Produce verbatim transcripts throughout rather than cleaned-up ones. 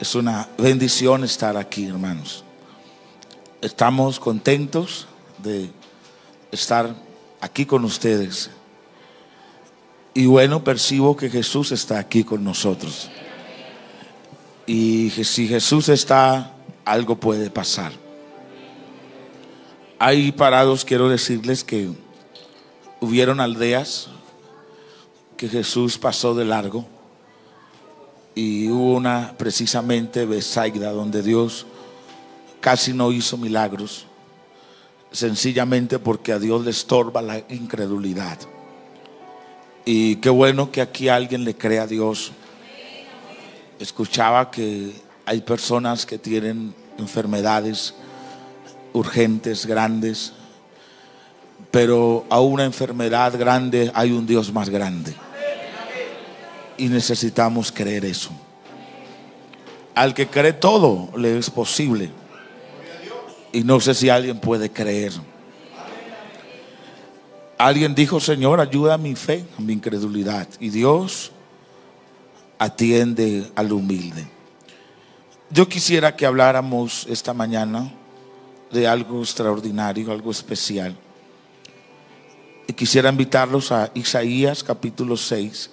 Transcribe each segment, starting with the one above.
Es una bendición estar aquí, hermanos. Estamos contentos de estar aquí con ustedes. Y bueno, percibo que Jesús está aquí con nosotros. Y si Jesús está, algo puede pasar. Ahí parados quiero decirles que hubieron aldeas que Jesús pasó de largo. Y hubo una precisamente Betsaida donde Dios casi no hizo milagros, sencillamente porque a Dios le estorba la incredulidad. Y qué bueno que aquí alguien le cree a Dios. Escuchaba que hay personas que tienen enfermedades urgentes, grandes, pero a una enfermedad grande hay un Dios más grande. Y necesitamos creer eso. Al que cree todo le es posible. Y no sé si alguien puede creer. Alguien dijo: Señor, ayuda a mi fe, a mi incredulidad. Y Dios atiende al humilde. Yo quisiera que habláramos esta mañana de algo extraordinario, algo especial. Y quisiera invitarlos a Isaías capítulo seis.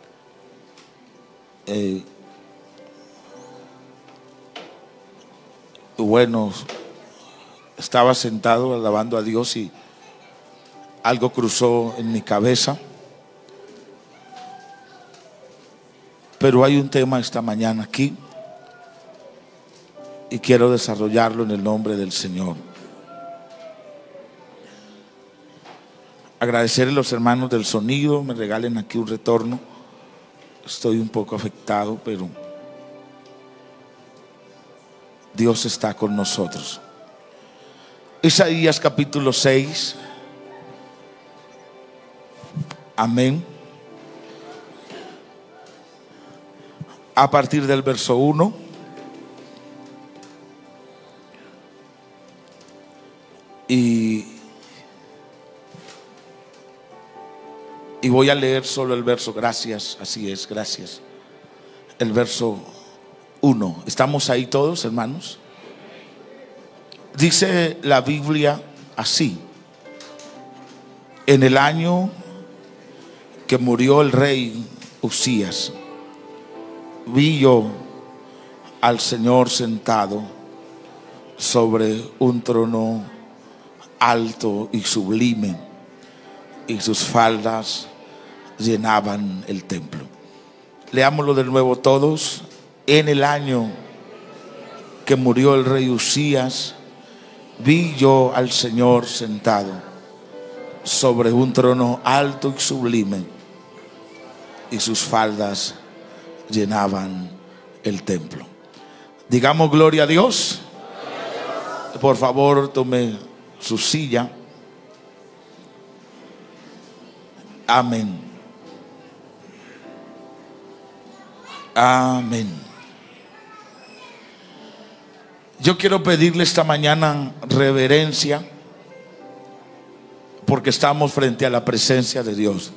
Eh, bueno, estaba sentado alabando a Dios y algo cruzó en mi cabeza. Pero hay un tema esta mañana aquí y quiero desarrollarlo en el nombre del Señor. Agradecerle a los hermanos del sonido, me regalen aquí un retorno. Estoy un poco afectado, pero Dios está con nosotros. Isaías capítulo seis. Amén. A partir del verso uno. Y, y voy a leer solo el verso. Gracias, así es, gracias. El verso uno. ¿Estamos ahí todos, hermanos? Dice la Biblia así: en el año que murió el rey Usías, vi yo al Señor sentado sobre un trono alto y sublime, y sus faldas llenaban el templo. Leámoslo de nuevo todos. En el año que murió el rey Usías, vi yo al Señor sentado sobre un trono alto y sublime, y sus faldas llenaban el templo. Digamos gloria a Dios. Por favor, tome su silla. Amén. Amén. Yo quiero pedirle esta mañana reverencia, porque estamos frente a la presencia de Dios.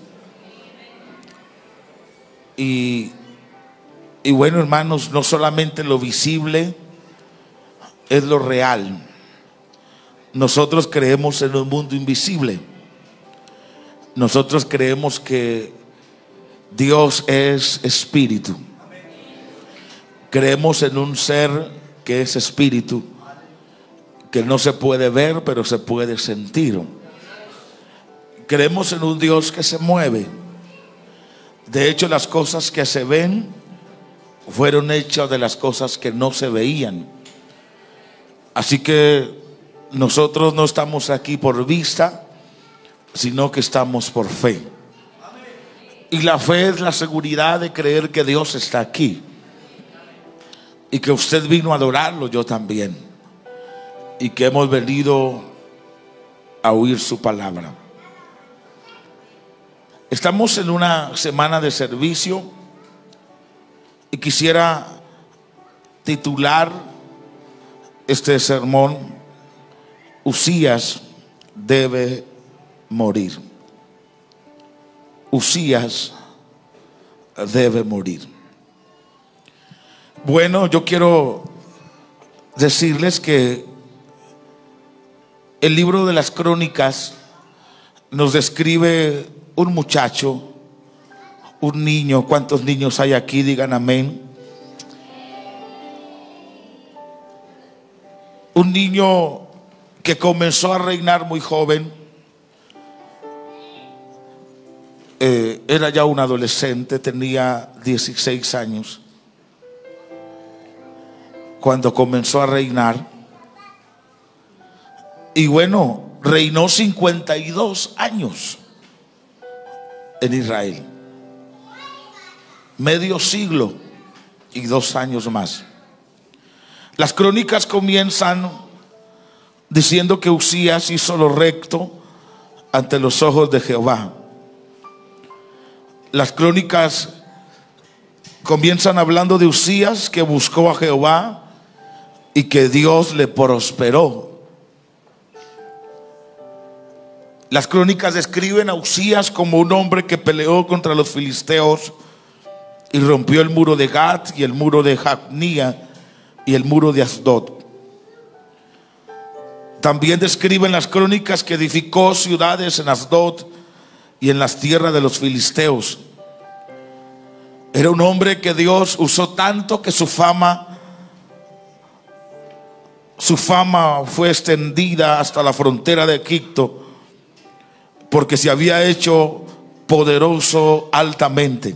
Y, y bueno, hermanos, no solamente lo visible es lo real. Nosotros creemos en un mundo invisible. Nosotros creemos que Dios es espíritu. Creemos en un ser que es espíritu, que no se puede ver, pero se puede sentir. Creemos en un Dios que se mueve. De hecho, las cosas que se ven fueron hechas de las cosas que no se veían. Así que nosotros no estamos aquí por vista, sino que estamos por fe. Y la fe es la seguridad de creer que Dios está aquí y que usted vino a adorarlo, yo también, y que hemos venido a oír su palabra. Estamos en una semana de servicio y quisiera titular este sermón: Usías debe morir. Usías debe morir. Bueno, yo quiero decirles que el libro de las Crónicas nos describe un muchacho, un niño. ¿Cuántos niños hay aquí? Digan amén. Un niño que comenzó a reinar muy joven. Eh, era ya un adolescente, tenía dieciséis años cuando comenzó a reinar. Y bueno, reinó cincuenta y dos años en Israel, medio siglo y dos años más. Las crónicas comienzan diciendo que Uzías hizo lo recto ante los ojos de Jehová. Las crónicas comienzan hablando de Uzías, que buscó a Jehová y que Dios le prosperó. Las crónicas describen a Uzías como un hombre que peleó contra los filisteos y rompió el muro de Gat y el muro de Jabnía y el muro de Asdod. También describen las crónicas que edificó ciudades en Asdod y en las tierras de los filisteos. Era un hombre que Dios usó tanto que su fama Su fama fue extendida hasta la frontera de Egipto, porque se había hecho poderoso altamente.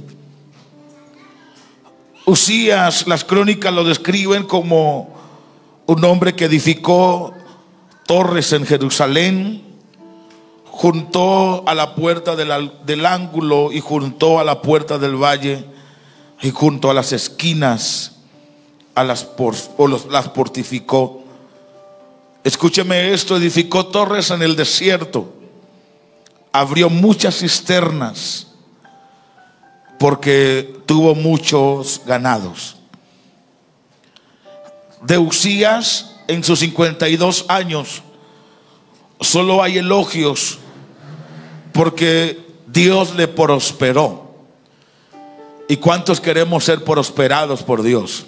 Uzías, las crónicas lo describen como un hombre que edificó torres en Jerusalén, juntó a la puerta del, del ángulo y juntó a la puerta del valle y junto a las esquinas a las, por, o los, las fortificó. Escúcheme esto: edificó torres en el desierto, abrió muchas cisternas porque tuvo muchos ganados. De Uzías, en sus cincuenta y dos años, solo hay elogios porque Dios le prosperó. ¿Y cuántos queremos ser prosperados por Dios?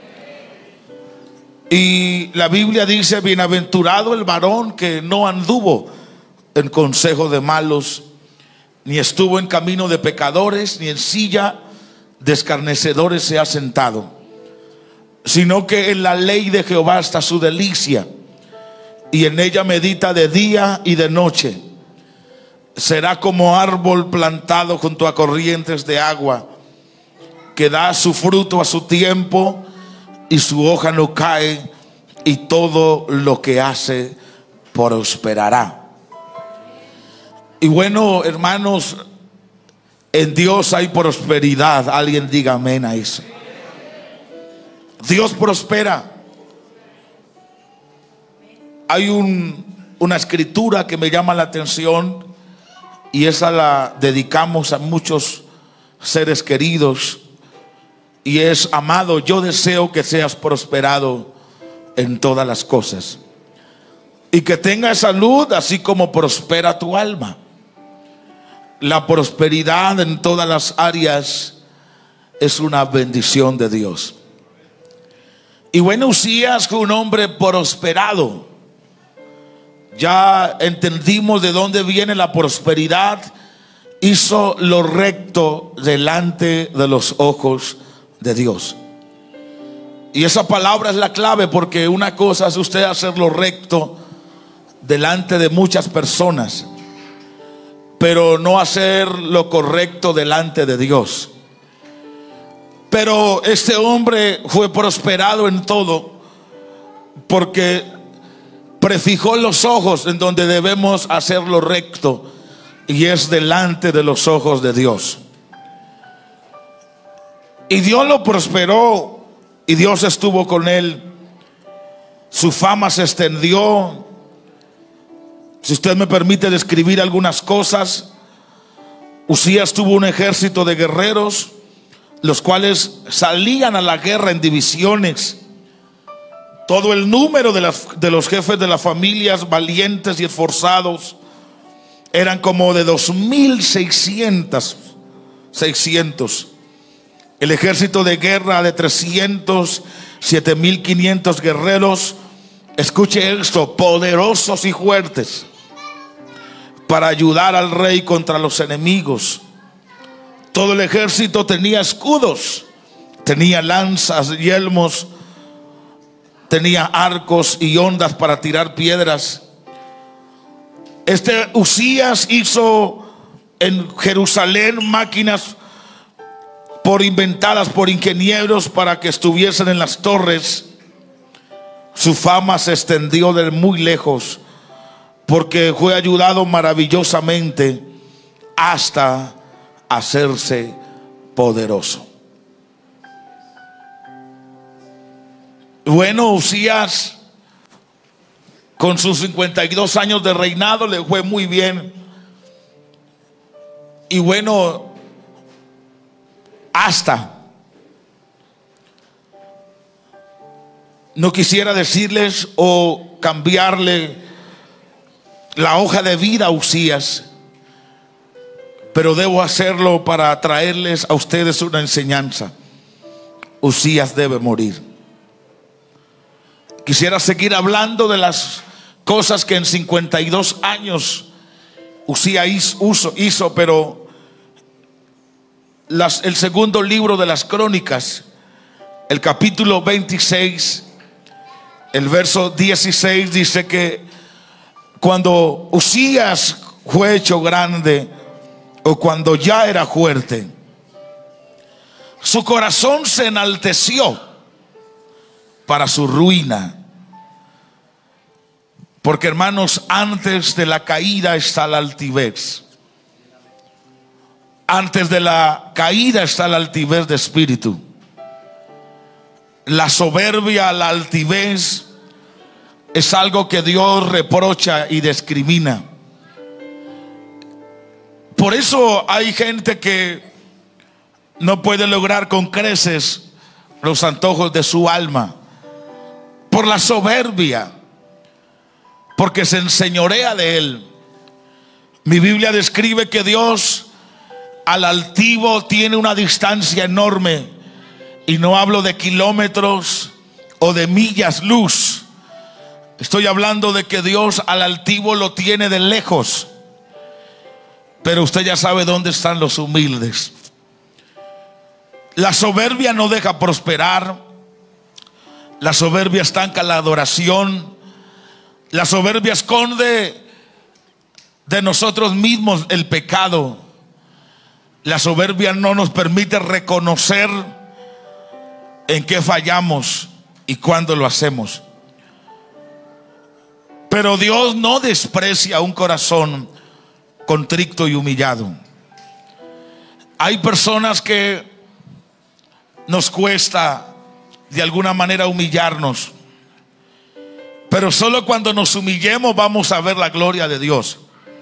Y la Biblia dice: bienaventurado el varón que no anduvo en consejo de malos, ni estuvo en camino de pecadores, ni en silla de escarnecedores se ha sentado, sino que en la ley de Jehová está su delicia, y en ella medita de día y de noche. Será como árbol plantado junto a corrientes de agua, que da su fruto a su tiempo, y su hoja no cae, y todo lo que hace prosperará. Y bueno, hermanos, en Dios hay prosperidad. Alguien diga amén a eso. Dios prospera. Hay un, una escritura que me llama la atención, y esa la dedicamos a muchos seres queridos, y es: amado, yo deseo que seas prosperado en todas las cosas, y que tengas salud así como prospera tu alma. La prosperidad en todas las áreas es una bendición de Dios. Y bueno, Uzías fue un hombre prosperado. Ya entendimos de dónde viene la prosperidad. Hizo lo recto delante de los ojos de Dios. Y esa palabra es la clave, porque una cosa es usted hacer lo recto delante de muchas personas, pero no hacer lo correcto delante de Dios. Pero este hombre fue prosperado en todo, porque prefijó los ojos en donde debemos hacer lo recto, y es delante de los ojos de Dios. Y Dios lo prosperó, y Dios estuvo con él. Su fama se extendió. Si usted me permite describir algunas cosas, Uzías tuvo un ejército de guerreros, los cuales salían a la guerra en divisiones. Todo el número de, las, de los jefes de las familias valientes y esforzados eran como de dos mil seiscientos. El ejército de guerra de trescientos, siete mil quinientos guerreros, escuche esto, poderosos y fuertes, para ayudar al rey contra los enemigos. Todo el ejército tenía escudos, tenía lanzas, yelmos, tenía arcos y ondas para tirar piedras. Este Uzías hizo en Jerusalén máquinas por inventadas por ingenieros para que estuviesen en las torres. Su fama se extendió de muy lejos, porque fue ayudado maravillosamente hasta hacerse poderoso. Bueno, Uzías, con sus cincuenta y dos años de reinado, le fue muy bien. Y bueno, hasta, no quisiera decirles o cambiarle la hoja de vida a Uzías, pero debo hacerlo para traerles a ustedes una enseñanza. Uzías debe morir. Quisiera seguir hablando de las cosas que en cincuenta y dos años Uzías hizo, hizo pero las, el segundo libro de las Crónicas, el capítulo veintiséis, el verso dieciséis, dice que cuando Uzías fue hecho grande, o cuando ya era fuerte, su corazón se enalteció para su ruina. Porque, hermanos, antes de la caída está la altivez. Antes de la caída está la altivez de espíritu. La soberbia, la altivez es algo que Dios reprocha y discrimina. Por eso hay gente que no puede lograr con creces los antojos de su alma, por la soberbia, porque se enseñorea de él. Mi Biblia describe que Dios al altivo tiene una distancia enorme, y no hablo de kilómetros o de millas luz. Estoy hablando de que Dios al altivo lo tiene de lejos. Pero usted ya sabe dónde están los humildes. La soberbia no deja prosperar. La soberbia estanca la adoración. La soberbia esconde de nosotros mismos el pecado. La soberbia no nos permite reconocer en qué fallamos y cuándo lo hacemos. Pero Dios no desprecia un corazón contrito y humillado. Hay personas que nos cuesta de alguna manera humillarnos, pero solo cuando nos humillemos vamos a ver la gloria de Dios.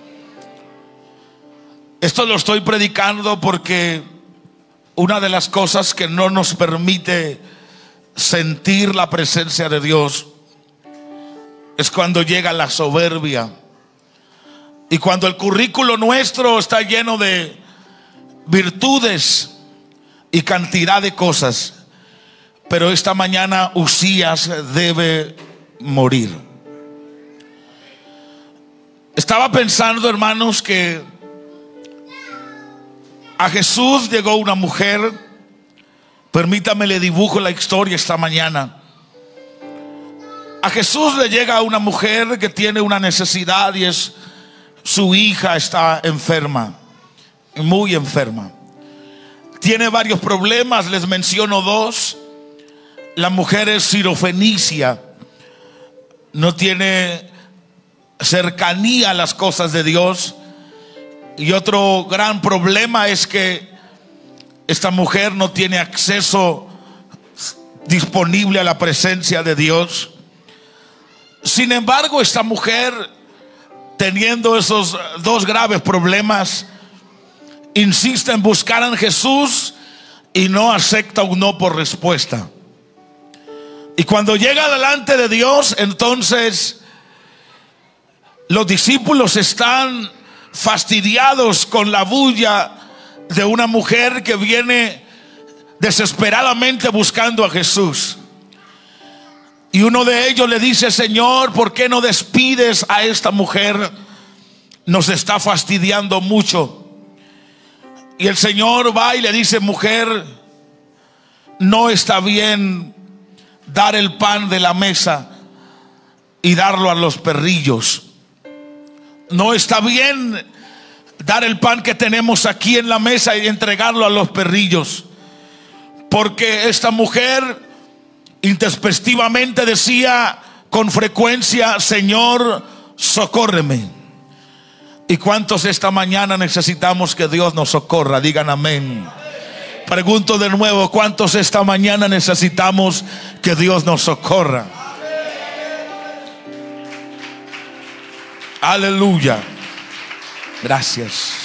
Esto lo estoy predicando porque una de las cosas que no nos permite sentir la presencia de Dios es cuando llega la soberbia. Y cuando el currículo nuestro está lleno de virtudes y cantidad de cosas. Pero esta mañana Uzías debe morir. Estaba pensando, hermanos, que a Jesús llegó una mujer. Permítame, le dibujo la historia esta mañana. A Jesús le llega una mujer que tiene una necesidad, y es su hija está enferma, muy enferma. Tiene varios problemas, les menciono dos. La mujer es sirofenicia, no tiene cercanía a las cosas de Dios. Y otro gran problema es que esta mujer no tiene acceso disponible a la presencia de Dios. Sin embargo, esta mujer, teniendo esos dos graves problemas, insiste en buscar a Jesús y no acepta un no por respuesta. Y cuando llega delante de Dios, entonces los discípulos están fastidiados con la bulla de una mujer que viene desesperadamente buscando a Jesús. Y uno de ellos le dice: Señor, ¿por qué no despides a esta mujer? Nos está fastidiando mucho. Y el Señor va y le dice: mujer, no está bien dar el pan de la mesa y darlo a los perrillos. No está bien dar el pan que tenemos aquí en la mesa y entregarlo a los perrillos. Porque esta mujer intempestivamente decía con frecuencia: Señor, socórreme. ¿Y cuántos esta mañana necesitamos que Dios nos socorra? Digan amén. Pregunto de nuevo: ¿cuántos esta mañana necesitamos que Dios nos socorra? Aleluya. Gracias.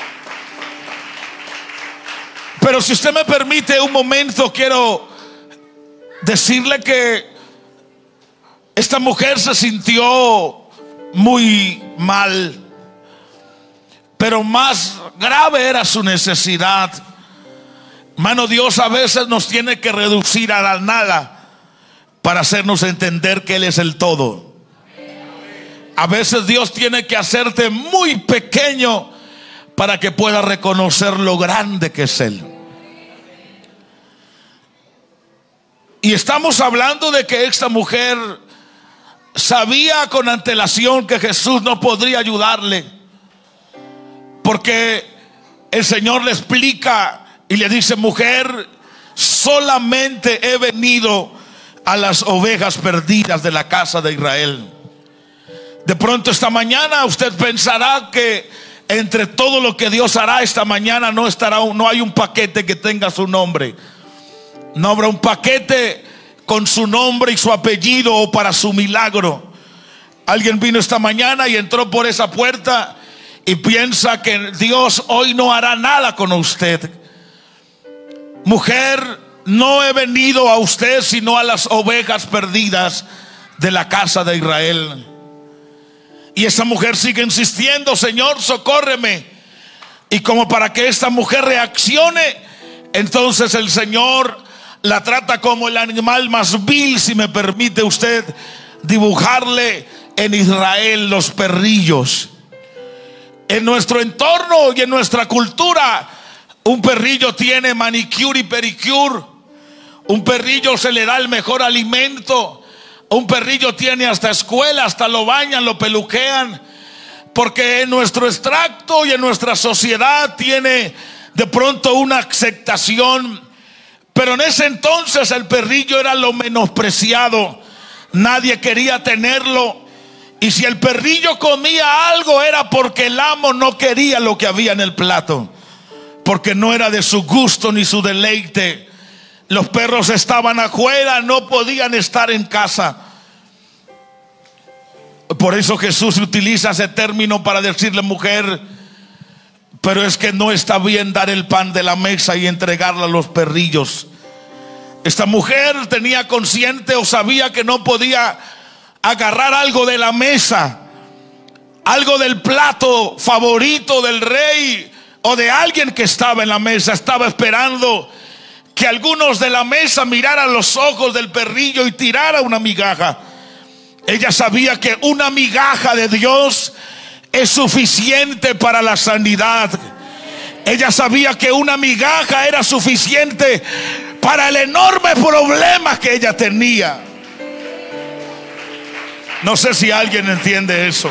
Pero si usted me permite un momento, quiero decirle que esta mujer se sintió muy mal, pero más grave era su necesidad. Hermano, Dios a veces nos tiene que reducir a la nada para hacernos entender que Él es el todo. A veces Dios tiene que hacerte muy pequeño para que puedas reconocer lo grande que es Él. Y estamos hablando de que esta mujer sabía con antelación que Jesús no podría ayudarle, porque el Señor le explica y le dice: mujer, solamente he venido a las ovejas perdidas de la casa de Israel. De pronto esta mañana usted pensará que entre todo lo que Dios hará esta mañana no estará, no hay un paquete que tenga su nombre. No habrá un paquete con su nombre y su apellido o para su milagro. Alguien vino esta mañana y entró por esa puerta y piensa que Dios hoy no hará nada con usted. Mujer, no he venido a usted sino a las ovejas perdidas de la casa de Israel. Y esa mujer sigue insistiendo: Señor, socórreme. Y como para que esta mujer reaccione, entonces el Señor la trata como el animal más vil, si me permite usted dibujarle en Israel, los perrillos. En nuestro entorno y en nuestra cultura, un perrillo tiene manicure y pedicure. Un perrillo se le da el mejor alimento. Un perrillo tiene hasta escuela, hasta lo bañan, lo peluquean. Porque en nuestro extracto y en nuestra sociedad tiene de pronto una aceptación. Pero en ese entonces el perrillo era lo menospreciado. Nadie quería tenerlo. Y si el perrillo comía algo, era porque el amo no quería lo que había en el plato, porque no era de su gusto ni su deleite. Los perros estaban afuera, no podían estar en casa. Por eso Jesús utiliza ese término para decirle: mujer, pero es que no está bien dar el pan de la mesa y entregarlo a los perrillos. Esta mujer tenía consciente o sabía que no podía agarrar algo de la mesa, algo del plato favorito del rey o de alguien que estaba en la mesa. Estaba esperando que algunos de la mesa miraran los ojos del perrillo y tirara una migaja. Ella sabía que una migaja de Dios es suficiente para la sanidad. Ella sabía que una migaja era suficiente para el enorme problema que ella tenía. No sé si alguien entiende eso.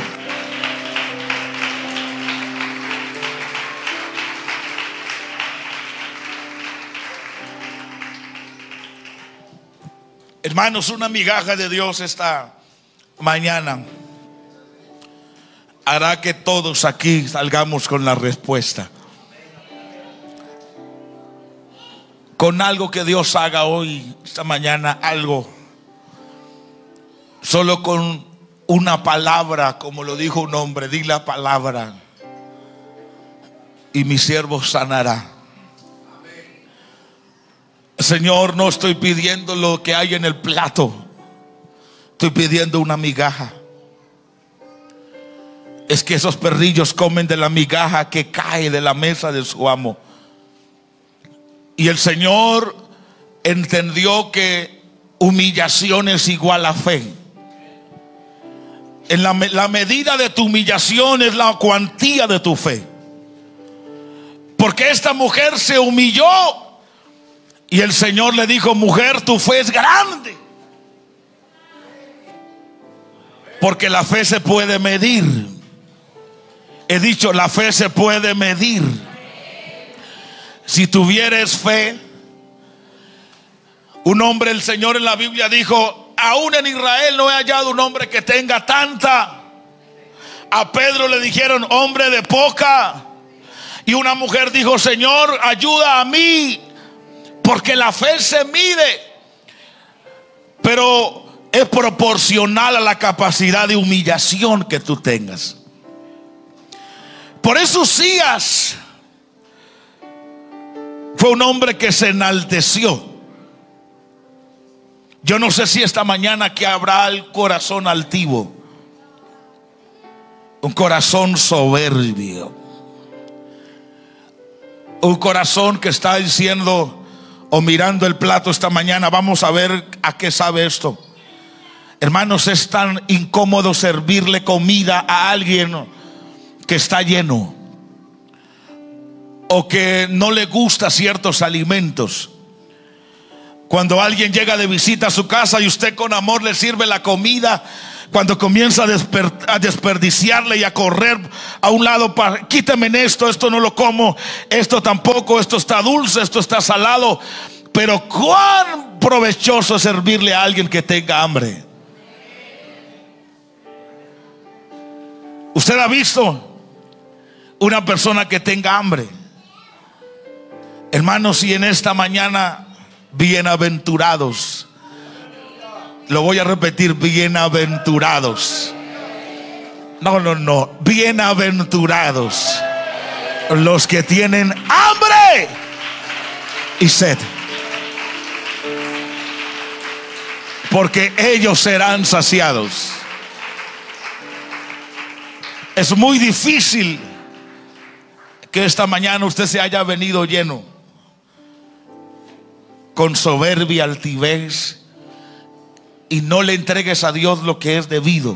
Hermanos, una migaja de Dios esta mañana hará que todos aquí salgamos con la respuesta, con algo que Dios haga hoy, esta mañana, algo. Solo con una palabra, como lo dijo un hombre: di la palabra y mi siervo sanará. Señor, no estoy pidiendo lo que hay en el plato, estoy pidiendo una migaja. Es que esos perrillos comen de la migaja que cae de la mesa de su amo. Y el Señor entendió que humillación es igual a fe. En la, la medida de tu humillación es la cuantía de tu fe. Porque esta mujer se humilló y el Señor le dijo: mujer, tu fe es grande. Porque la fe se puede medir. He dicho, la fe se puede medir. Si tuvieres fe, un hombre, el Señor en la Biblia dijo: aún en Israel no he hallado un hombre que tenga tanta. A Pedro le dijeron: hombre de poca. Y una mujer dijo: Señor, ayuda a mí, porque la fe se mide, pero es proporcional a la capacidad de humillación que tú tengas. Por eso Usías fue un hombre que se enalteció. Yo no sé si esta mañana que habrá el corazón altivo, un corazón soberbio, un corazón que está diciendo o mirando el plato esta mañana: vamos a ver a qué sabe esto. Hermanos, es tan incómodo servirle comida a alguien que está lleno o que no le gusta ciertos alimentos. Cuando alguien llega de visita a su casa y usted con amor le sirve la comida, cuando comienza a, desper, a desperdiciarle y a correr a un lado para: quítame esto, esto no lo como, esto tampoco, esto está dulce, esto está salado. Pero cuán provechoso es servirle a alguien que tenga hambre. ¿Usted ha visto una persona que tenga hambre? Hermanos, y en esta mañana, bienaventurados. Lo voy a repetir: bienaventurados. No, no, no. Bienaventurados los que tienen hambre y sed, porque ellos serán saciados. Es muy difícil que esta mañana usted se haya venido lleno, con soberbia, altivez, y no le entregues a Dios lo que es debido.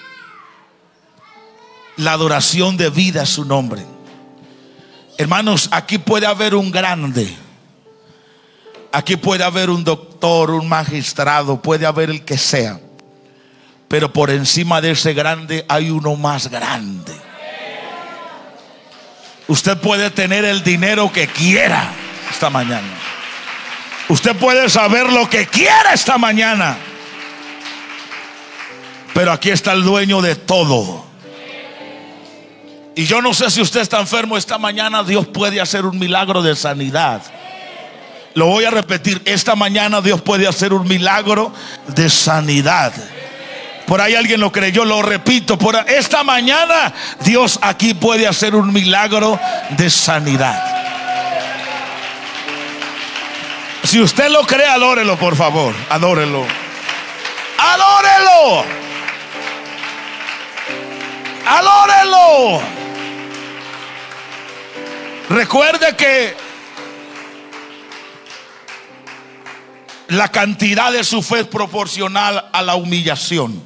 La adoración debida a su nombre. Hermanos, aquí puede haber un grande, aquí puede haber un doctor, un magistrado, puede haber el que sea, pero por encima de ese grande hay uno más grande. Usted puede tener el dinero que quiera esta mañana, usted puede saber lo que quiera esta mañana, pero aquí está el dueño de todo. Y yo no sé si usted está enfermo esta mañana, Dios puede hacer un milagro de sanidad. Lo voy a repetir: esta mañana Dios puede hacer un milagro de sanidad. Por ahí alguien lo creyó, lo repito: por esta mañana Dios aquí puede hacer un milagro de sanidad. Si usted lo cree, adórelo, por favor, adórelo. Adórelo. Adórelo. Recuerde que la cantidad de su fe es proporcional a la humillación.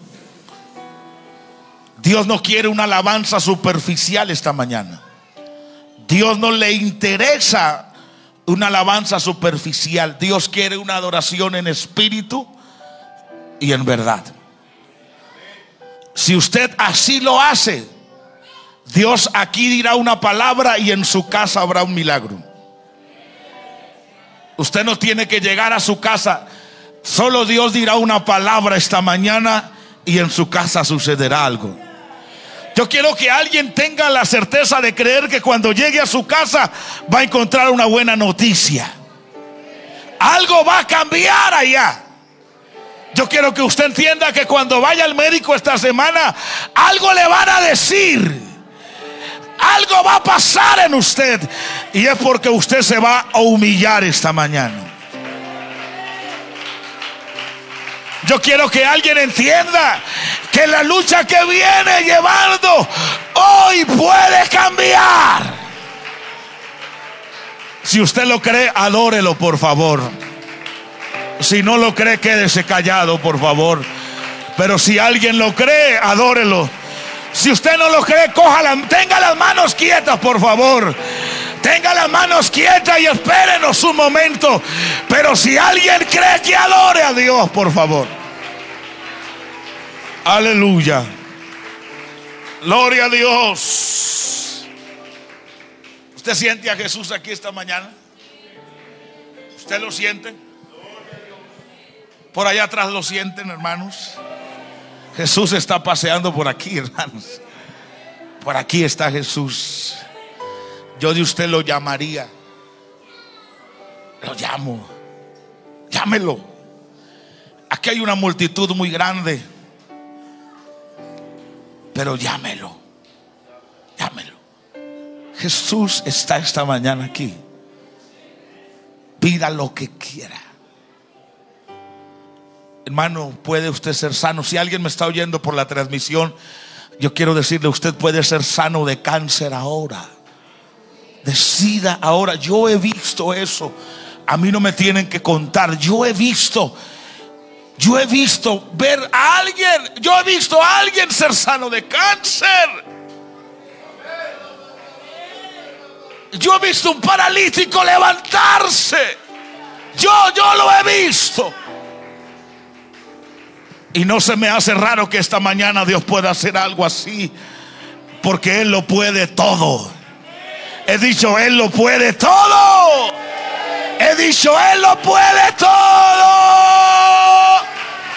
Dios no quiere una alabanza superficial esta mañana. Dios no le interesa una alabanza superficial. Dios quiere una adoración en espíritu y en verdad. Si usted así lo hace, Dios aquí dirá una palabra y en su casa habrá un milagro. Usted no tiene que llegar a su casa, solo Dios dirá una palabra esta mañana y en su casa sucederá algo. Yo quiero que alguien tenga la certeza de creer que cuando llegue a su casa va a encontrar una buena noticia. Algo va a cambiar allá. Yo quiero que usted entienda que cuando vaya al médico esta semana, algo le van a decir. Algo va a pasar en usted, y es porque usted se va a humillar esta mañana. Yo quiero que alguien entienda que la lucha que viene llevando hoy puede cambiar. Si usted lo cree, adórelo, por favor. Si no lo cree, quédese callado, por favor. Pero si alguien lo cree, adórelo. Si usted no lo cree, cójala, tenga las manos quietas, por favor. Tenga las manos quietas y espérenos un momento. Pero si alguien cree, que adore a Dios, por favor. Aleluya. Gloria a Dios. ¿Usted siente a Jesús aquí esta mañana? ¿Usted lo siente? Por allá atrás lo sienten, hermanos. Jesús está paseando por aquí, hermanos. Por aquí está Jesús. Yo de usted lo llamaría. Lo llamo. Llámelo. Aquí hay una multitud muy grande, pero llámelo. Llámelo. Jesús está esta mañana aquí. Pida lo que quiera. Hermano, puede usted ser sano. Si alguien me está oyendo por la transmisión, yo quiero decirle, usted puede ser sano de cáncer ahora, de SIDA ahora. Yo he visto eso. A mí no me tienen que contar. Yo he visto Yo he visto ver a alguien Yo he visto a alguien ser sano de cáncer. Yo he visto un paralítico levantarse. Yo, yo lo he visto. Y no se me hace raro que esta mañana Dios pueda hacer algo así, porque Él lo puede todo. He dicho, Él lo puede todo. He dicho, Él lo puede todo.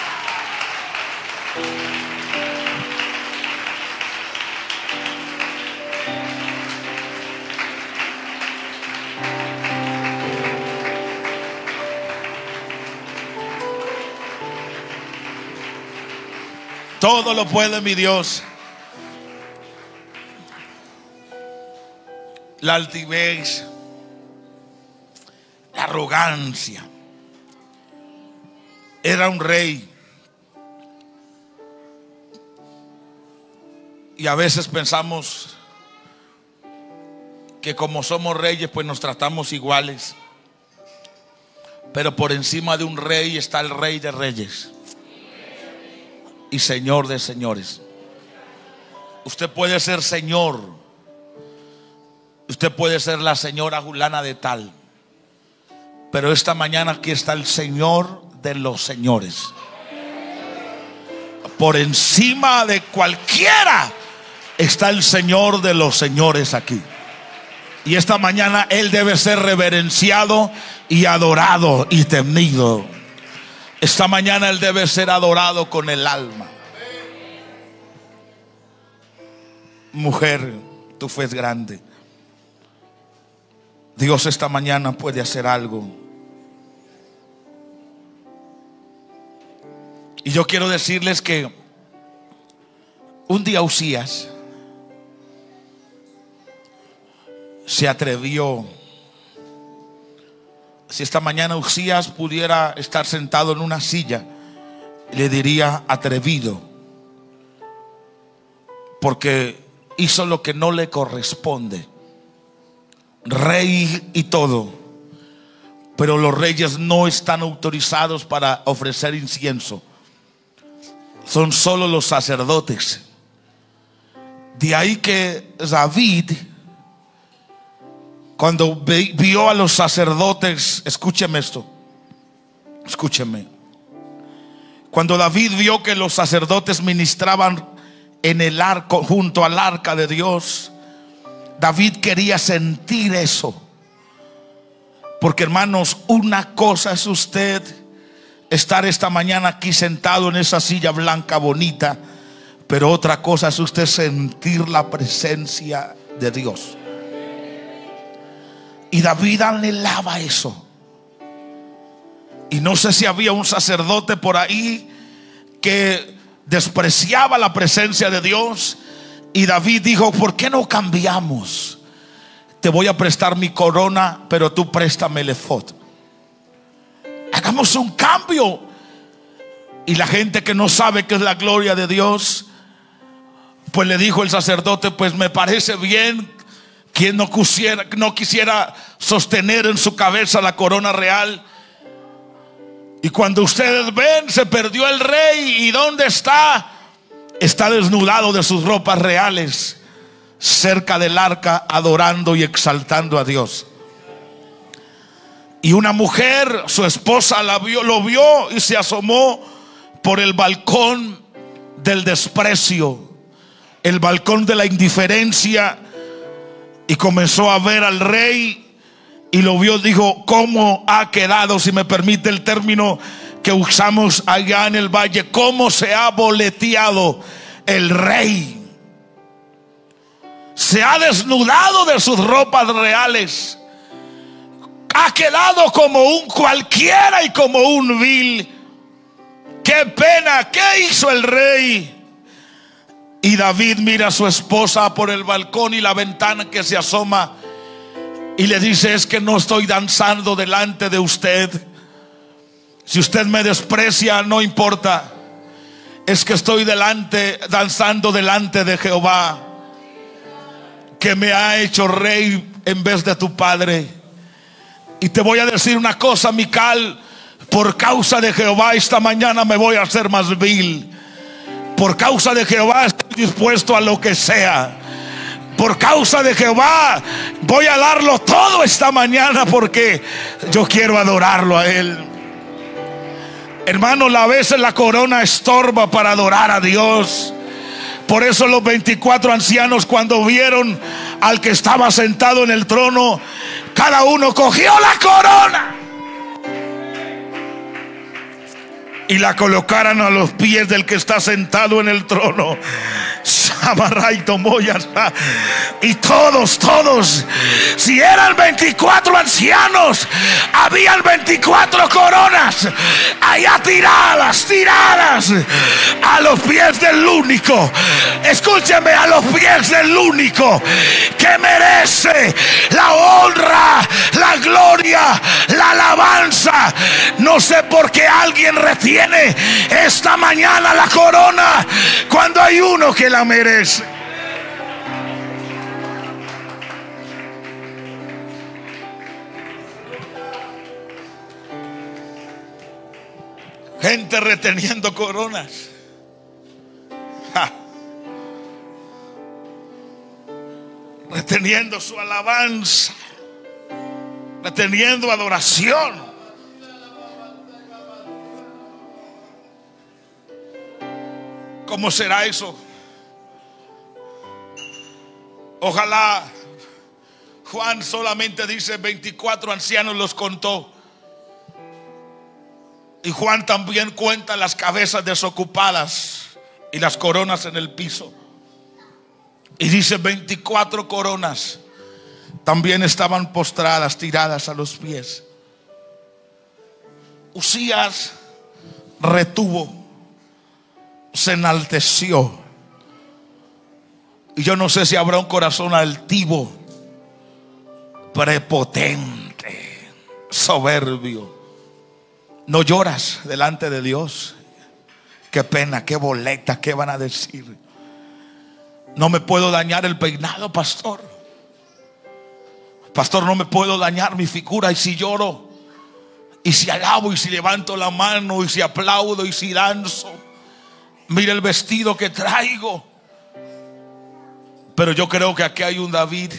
Todo lo puede mi Dios. La altivez, la arrogancia. Era un rey. Y a veces pensamos que como somos reyes, pues nos tratamos iguales. Pero por encima de un rey está el Rey de Reyes y Señor de señores. Usted puede ser señor. Usted puede ser la señora Julana de tal, pero esta mañana aquí está el Señor de los señores. Por encima de cualquiera está el Señor de los señores aquí. Y esta mañana Él debe ser reverenciado y adorado y temido. Esta mañana Él debe ser adorado con el alma. Mujer, tu fe es grande. Dios esta mañana puede hacer algo. Y yo quiero decirles que un día Usías se atrevió. Si esta mañana Usías pudiera estar sentado en una silla, le diría atrevido, porque hizo lo que no le corresponde. Rey y todo, pero los reyes no están autorizados para ofrecer incienso. Son solo los sacerdotes. De ahí que David, cuando vio a los sacerdotes, escúcheme esto, escúcheme. Cuando David vio que los sacerdotes ministraban en el arco, junto al arca de Dios, David quería sentir eso. Porque hermanos, una cosa es usted estar esta mañana aquí sentado en esa silla blanca bonita, pero otra cosa es usted sentir la presencia de Dios. Y David anhelaba eso. Y no sé si había un sacerdote por ahí que despreciaba la presencia de Dios. Y David dijo, ¿por qué no cambiamos? Te voy a prestar mi corona, pero tú préstame el efod. Hagamos un cambio. Y la gente que no sabe qué es la gloria de Dios, pues le dijo el sacerdote, pues me parece bien. Quien no quisiera, no quisiera sostener en su cabeza la corona real. Y cuando ustedes ven, se perdió el rey. ¿Y dónde está? Está desnudado de sus ropas reales, cerca del arca, adorando y exaltando a Dios. Y una mujer, su esposa, la vio, lo vio y se asomó por el balcón del desprecio, el balcón de la indiferencia, y comenzó a ver al rey. Y lo vio, dijo: ¿cómo ha quedado, si me permite el término que usamos allá en el valle, cómo se ha boleteado el rey? Se ha desnudado de sus ropas reales, ha quedado como un cualquiera y como un vil. ¡Qué pena! ¿Qué hizo el rey? Y David mira a su esposa por el balcón y la ventana que se asoma, y le dice: es que no estoy danzando delante de usted. Si usted me desprecia, no importa. Es que estoy delante, danzando delante de Jehová, que me ha hecho rey en vez de tu padre. Y te voy a decir una cosa, Mical: por causa de Jehová esta mañana me voy a hacer más vil. Por causa de Jehová estoy dispuesto a lo que sea. Por causa de Jehová voy a darlo todo esta mañana, porque yo quiero adorarlo a Él. Hermano, a veces la corona estorba para adorar a Dios. Por eso los veinticuatro ancianos, cuando vieron al que estaba sentado en el trono, cada uno cogió la corona y la colocaron a los pies del que está sentado en el trono. Y todos, todos, si eran veinticuatro ancianos, habían veinticuatro coronas allá tiradas, tiradas a los pies del único. Escúcheme, a los pies del único que merece la honra, la gloria, la alabanza. No sé por qué alguien retiene esta mañana la corona cuando hay uno que la merece. Gente reteniendo coronas. Ja. Reteniendo su alabanza, reteniendo adoración. ¿Cómo será eso? Ojalá. Juan solamente dice veinticuatro ancianos los contó. Y Juan también cuenta las cabezas desocupadas y las coronas en el piso. Y dice veinticuatro coronas también estaban postradas, tiradas a los pies. Usías retuvo, se enalteció. Y yo no sé si habrá un corazón altivo, prepotente, soberbio. No lloras delante de Dios. Qué pena, qué boleta, qué van a decir. No me puedo dañar el peinado, pastor. Pastor, no me puedo dañar mi figura. Y si lloro, y si alabo, y si levanto la mano, y si aplaudo, y si danzo, mira el vestido que traigo. Pero yo creo que aquí hay un David.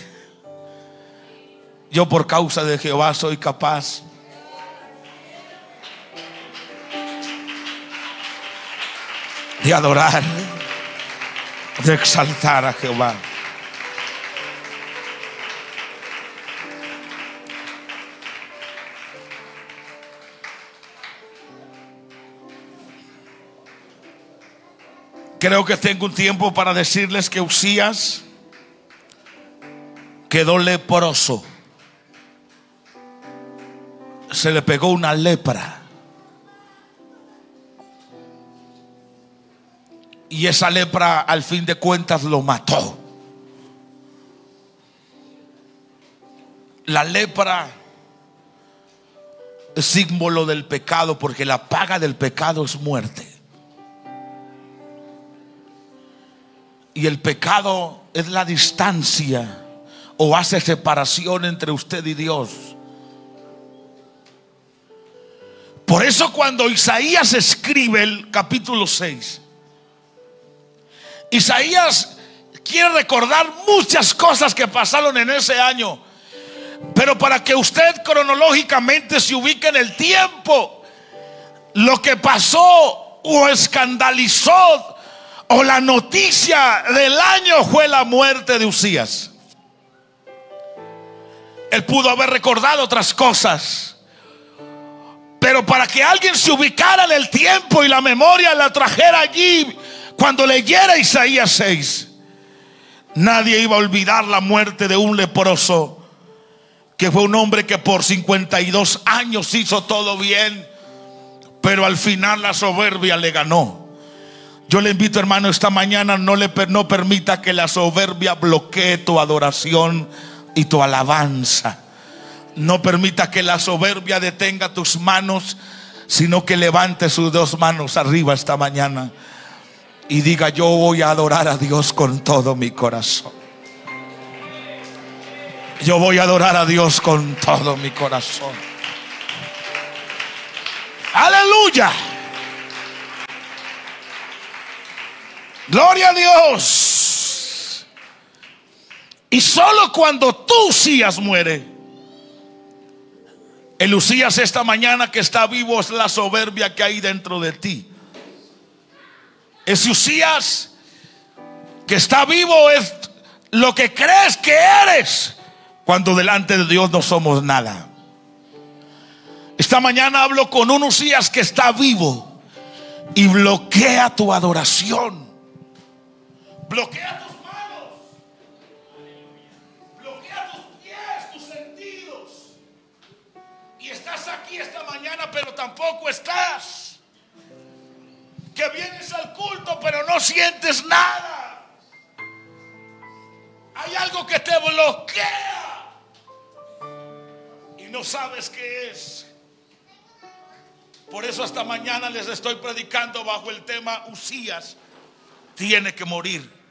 Yo, por causa de Jehová, soy capaz de adorar, de exaltar a Jehová. Creo que tengo un tiempo para decirles que Usías quedó leproso. Se le pegó una lepra. Y esa lepra, al fin de cuentas, lo mató. La lepra es símbolo del pecado, porque la paga del pecado es muerte. Y el pecado es la distancia, o hace separación entre usted y Dios. Por eso cuando Isaías escribe el capítulo seis, Isaías quiere recordar muchas cosas que pasaron en ese año, pero para que usted cronológicamente se ubique en el tiempo, lo que pasó o escandalizó o la noticia del año fue la muerte de Uzías. Él pudo haber recordado otras cosas, pero para que alguien se ubicara en el tiempo y la memoria la trajera allí, cuando leyera Isaías seis, nadie iba a olvidar la muerte de un leproso, que fue un hombre que por cincuenta y dos años hizo todo bien, pero al final la soberbia le ganó. Yo le invito, hermano, esta mañana no, le, no permita que la soberbia bloquee tu adoración y tu alabanza. No permita que la soberbia detenga tus manos, sino que levante sus dos manos arriba esta mañana y diga: yo voy a adorar a Dios con todo mi corazón. Yo voy a adorar a Dios con todo mi corazón. Aleluya. Gloria a Dios. Y solo cuando tú, Uzías, muere, el Uzías esta mañana que está vivo, es la soberbia que hay dentro de ti. Ese Uzías que está vivo es lo que crees que eres, cuando delante de Dios no somos nada. Esta mañana hablo con un Uzías que está vivo y bloquea tu adoración. Bloquea tus manos, bloquea tus pies, tus sentidos. Y estás aquí esta mañana, pero tampoco estás. Que vienes al culto, pero no sientes nada. Hay algo que te bloquea y no sabes qué es. Por eso esta mañana les estoy predicando bajo el tema: Uzías tiene que morir.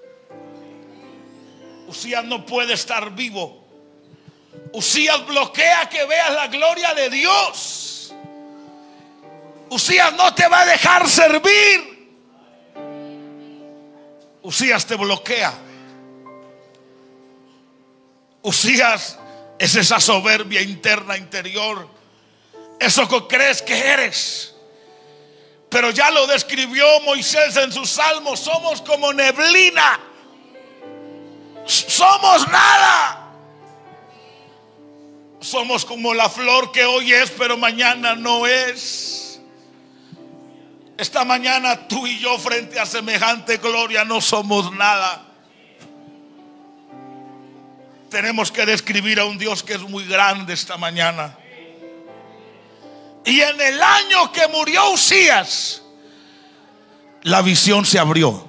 Uzías no puede estar vivo. Uzías bloquea que veas la gloria de Dios. Uzías no te va a dejar servir. Uzías te bloquea. Uzías es esa soberbia interna, interior, eso que crees que eres. Pero ya lo describió Moisés en sus salmos: somos como neblina, somos nada. Somos como la flor que hoy es, pero mañana no es. Esta mañana tú y yo, frente a semejante gloria, no somos nada. Tenemos que describir a un Dios que es muy grande esta mañana. Y en el año que murió Uzías, la visión se abrió.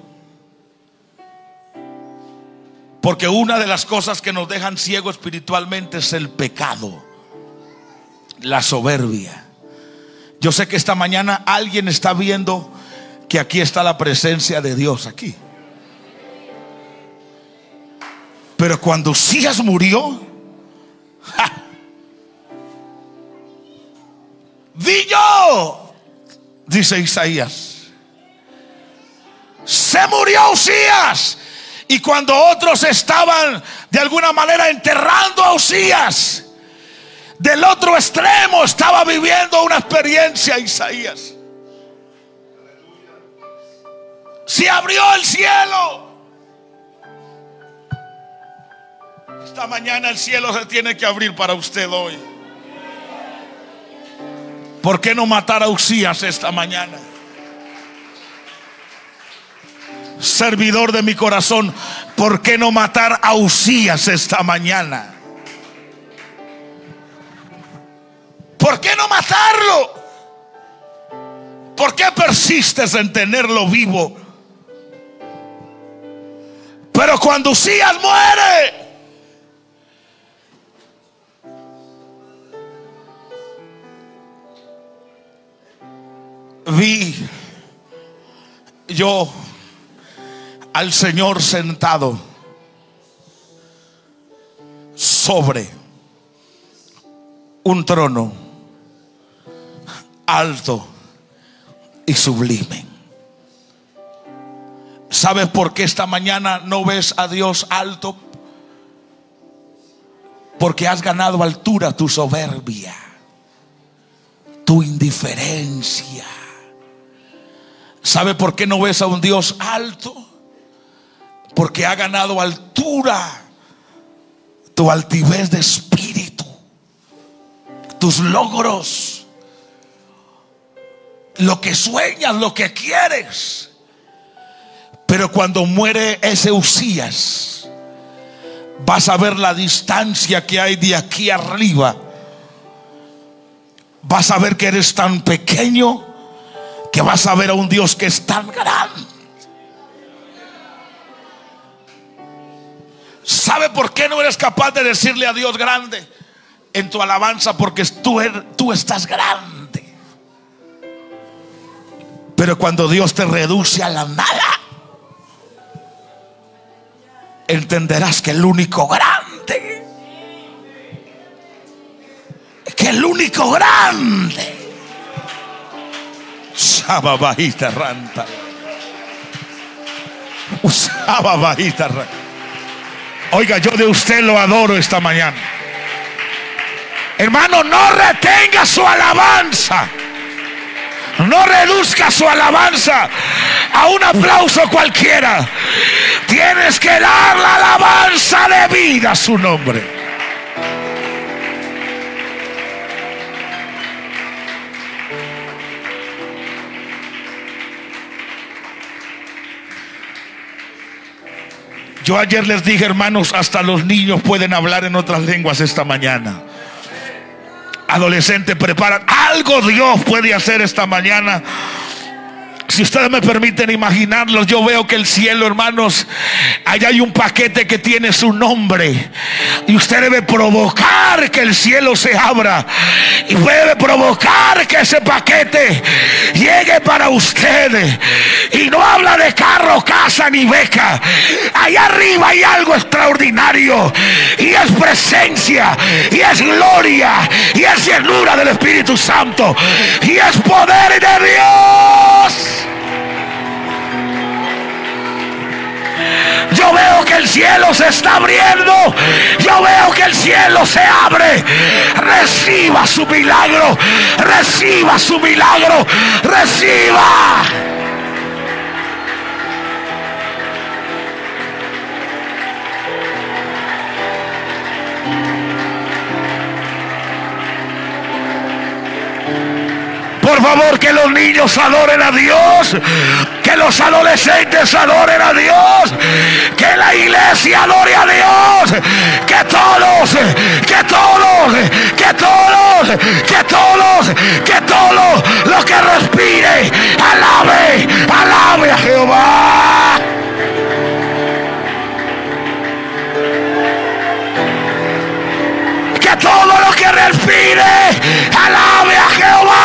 Porque una de las cosas que nos dejan ciego espiritualmente es el pecado, la soberbia. Yo sé que esta mañana alguien está viendo que aquí está la presencia de Dios aquí. Pero cuando Uzías murió, ¡ja!, vi yo, dice Isaías, se murió Uzías. Y cuando otros estaban de alguna manera enterrando a Uzías, del otro extremo estaba viviendo una experiencia Isaías. Se abrió el cielo. Esta mañana el cielo se tiene que abrir para usted hoy. ¿Por qué no matar a Uzías esta mañana? Servidor de mi corazón, ¿por qué no matar a Uzías esta mañana? ¿Por qué no matarlo? ¿Por qué persistes en tenerlo vivo? Pero cuando Uzías muere, vi yo al Señor sentado sobre un trono, alto y sublime. ¿Sabes por qué esta mañana no ves a Dios alto? Porque has ganado altura, tu soberbia, tu indiferencia. ¿Sabe por qué no ves a un Dios alto? Porque ha ganado altura tu altivez de espíritu, tus logros, lo que sueñas, lo que quieres. Pero cuando muere ese Usías, vas a ver la distancia que hay de aquí arriba. Vas a ver que eres tan pequeño, que vas a ver a un Dios que es tan grande. ¿Sabe por qué no eres capaz de decirle a Dios grande en tu alabanza? Porque tú, eres, tú estás grande. Pero cuando Dios te reduce a la nada, entenderás que el único grande, que el único grande, Usaba bajita ranta, Usaba bajita ranta. Oiga, yo de usted lo adoro esta mañana. Hermano, no retenga su alabanza. No reduzca su alabanza a un aplauso cualquiera. Tienes que dar la alabanza de vida a su nombre. Yo ayer les dije, hermanos, hasta los niños pueden hablar en otras lenguas esta mañana. Adolescentes, preparan. Algo Dios puede hacer esta mañana. Si ustedes me permiten imaginarlo, yo veo que el cielo, hermanos, allá hay un paquete que tiene su nombre. Y usted debe provocar que el cielo se abra. Y debe provocar que ese paquete llegue para usted. Y no habla de carro, casa ni beca. Allá arriba hay algo extraordinario. Y es presencia. Y es gloria. Y es llenura del Espíritu Santo. Y es poder de Dios. Yo veo que el cielo se está abriendo. Yo veo que el cielo se abre. Reciba su milagro. Reciba su milagro. Reciba. Por favor, que los niños adoren a Dios, que los adolescentes adoren a Dios, que la iglesia adore a Dios, que todos, que todos, que todos, que todos, que todos los que respire, alabe, alabe a Jehová. Que todo lo que respire, alabe a Jehová.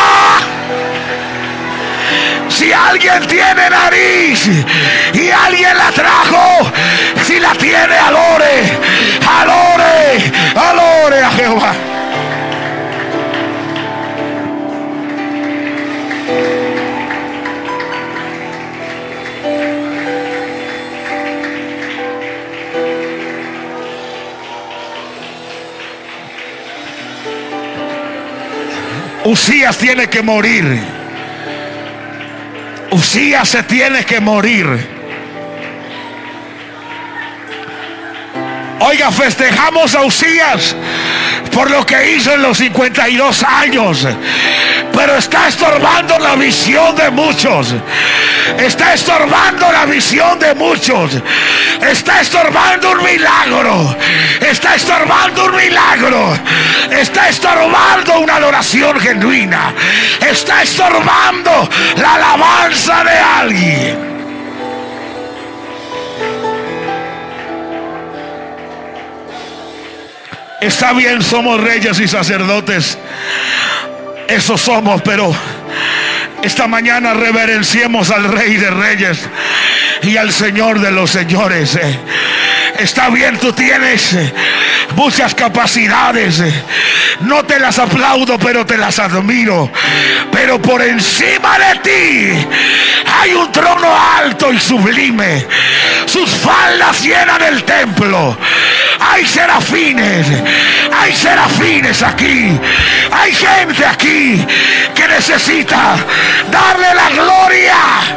Si alguien tiene nariz y alguien la trajo, si la tiene, adore, adore, adore a Jehová. Usías tiene que morir. Usías se tiene que morir. Oiga, festejamos a Usías por lo que hizo en los cincuenta y dos años, pero está estorbando la visión de muchos. Está estorbando la visión de muchos. Está estorbando un milagro. Está estorbando un milagro. Está estorbando una adoración genuina. Está estorbando la alabanza de alguien. Está bien, somos reyes y sacerdotes. Eso somos, pero esta mañana reverenciemos al Rey de Reyes y al Señor de los Señores. Está bien, tú tienes muchas capacidades. No te las aplaudo, pero te las admiro. Pero por encima de ti hay un trono alto y sublime. Sus faldas llenan el templo. Hay serafines, hay serafines aquí. Hay gente aquí que necesita darle la gloria.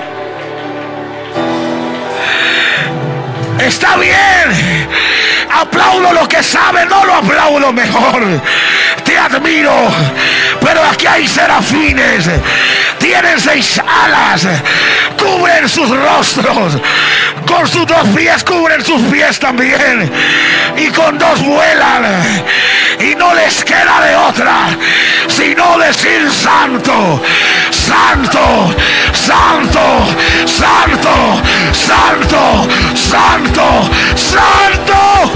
Está bien, aplaudo lo que sabe, no lo aplaudo mejor. Te admiro, pero aquí hay serafines. Tienen seis alas, cubren sus rostros. Con sus dos pies cubren sus pies también. Y con dos vuelan. Y no les queda de otra sino decir santo, santo, santo, santo, santo, santo, santo.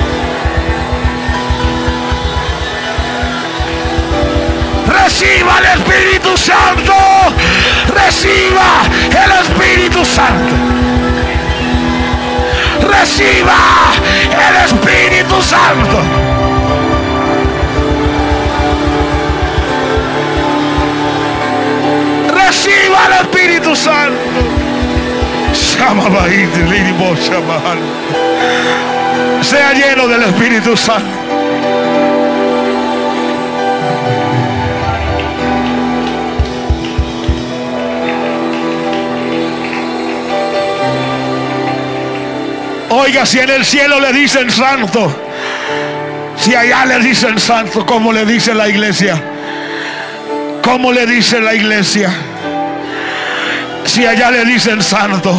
Reciba el Espíritu Santo. Reciba el Espíritu Santo. Reciba el Espíritu Santo. Reciba el Espíritu Santo. Sea lleno del Espíritu Santo. Oiga, si en el cielo le dicen santo, si allá le dicen santo, ¿cómo le dice la iglesia? ¿Cómo le dice la iglesia? Si allá le dicen santo.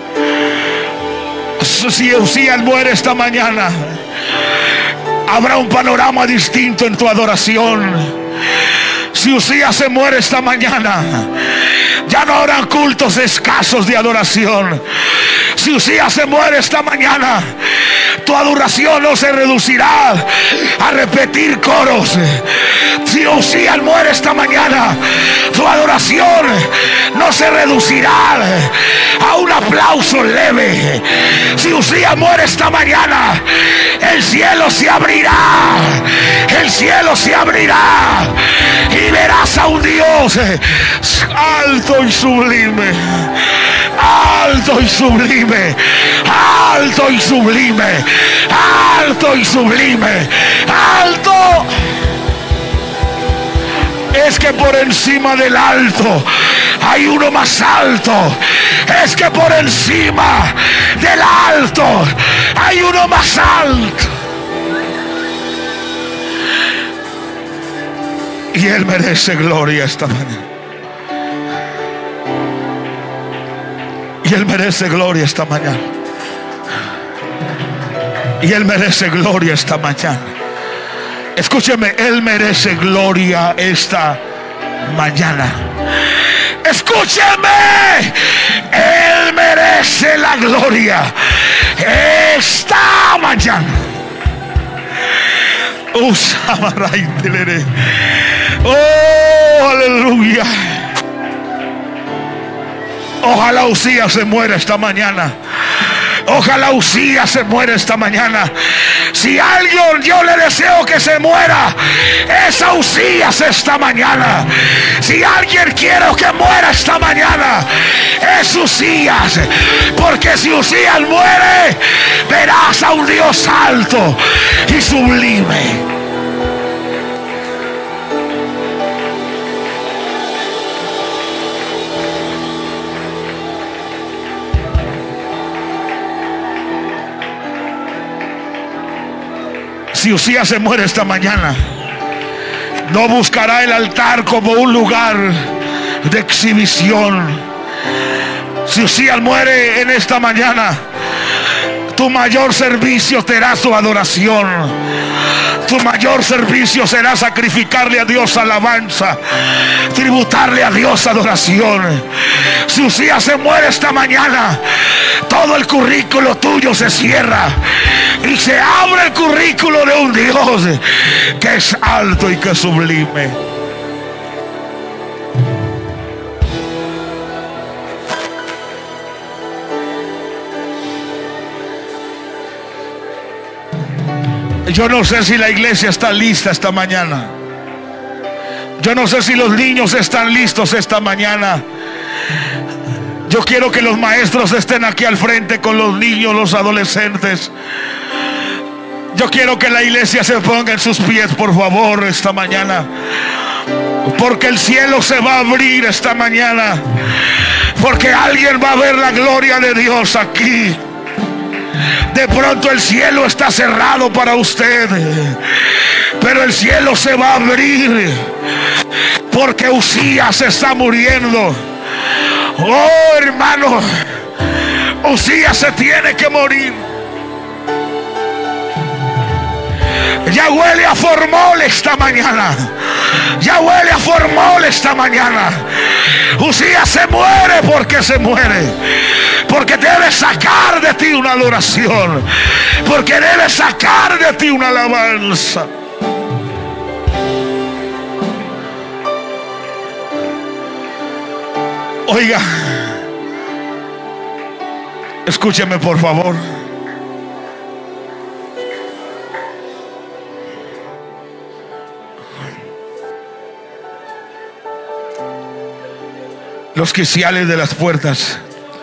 Si Usías muere esta mañana, habrá un panorama distinto en tu adoración. Si Usías se muere esta mañana, ya no habrán cultos escasos de adoración. Si Usías se muere esta mañana, tu adoración no se reducirá a repetir coros. Si Usías muere esta mañana, tu adoración no se reducirá a un aplauso leve. Si Usías muere esta mañana, el cielo se abrirá. El cielo se abrirá y verás a un Dios alto y sublime. Alto y sublime, alto y sublime, alto y sublime, alto. Es que por encima del alto hay uno más alto. Es que por encima del alto hay uno más alto. Y Él merece gloria esta mañana. Y Él merece gloria esta mañana. Y Él merece gloria esta mañana. Escúcheme, Él merece gloria esta mañana. Escúcheme, Él merece la gloria esta mañana. Oh, aleluya. Ojalá Usías se muera esta mañana. Ojalá Usías se muera esta mañana. Si alguien yo le deseo que se muera, es a Usías esta mañana. Si alguien quiero que muera esta mañana, es Usías. Porque si Usías muere, verás a un Dios alto y sublime. Si Usías se muere esta mañana, no buscará el altar como un lugar de exhibición. Si Usías muere en esta mañana, tu mayor servicio será su adoración. Tu mayor servicio será sacrificarle a Dios alabanza, tributarle a Dios adoración. Si Usías se muere esta mañana, todo el currículo tuyo se cierra y se abre el currículo de un Dios que es alto y que es sublime. Yo no sé si la iglesia está lista esta mañana. Yo no sé si los niños están listos esta mañana. Yo quiero que los maestros estén aquí al frente con los niños, los adolescentes. Yo quiero que la iglesia se ponga en sus pies, por favor, esta mañana. Porque el cielo se va a abrir esta mañana. Porque alguien va a ver la gloria de Dios aquí. De pronto el cielo está cerrado para usted, pero el cielo se va a abrir. Porque Usías está muriendo. Oh, hermano, Usías se tiene que morir. Ya huele a formol esta mañana. Ya huele a formol esta mañana. Usías se muere porque se muere. Porque debe sacar de ti una adoración. Porque debe sacar de ti una alabanza. Oiga, escúcheme por favor. Los quiciales de las puertas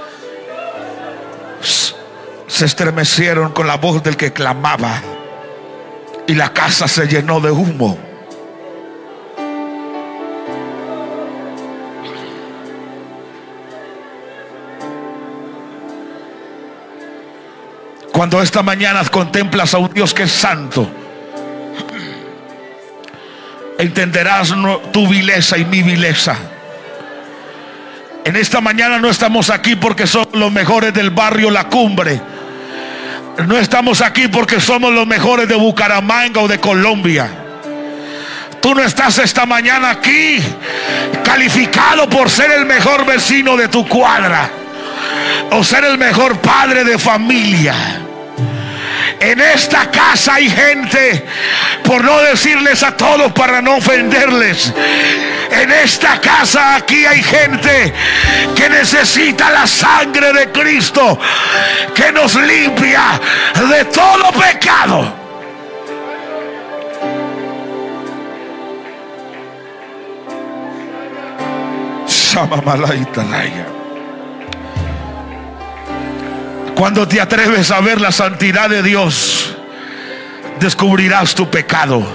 se estremecieron con la voz del que clamaba, y la casa se llenó de humo. Cuando esta mañana contemplas a un Dios que es santo, entenderás tu vileza y mi vileza. En esta mañana no estamos aquí porque somos los mejores del barrio La Cumbre. No estamos aquí porque somos los mejores de Bucaramanga o de Colombia. Tú no estás esta mañana aquí calificado por ser el mejor vecino de tu cuadra o ser el mejor padre de familia. En esta casa hay gente, por no decirles a todos para no ofenderles, en esta casa aquí hay gente que necesita la sangre de Cristo, que nos limpia de todo pecado. Cuando te atreves a ver la santidad de Dios, descubrirás tu pecado.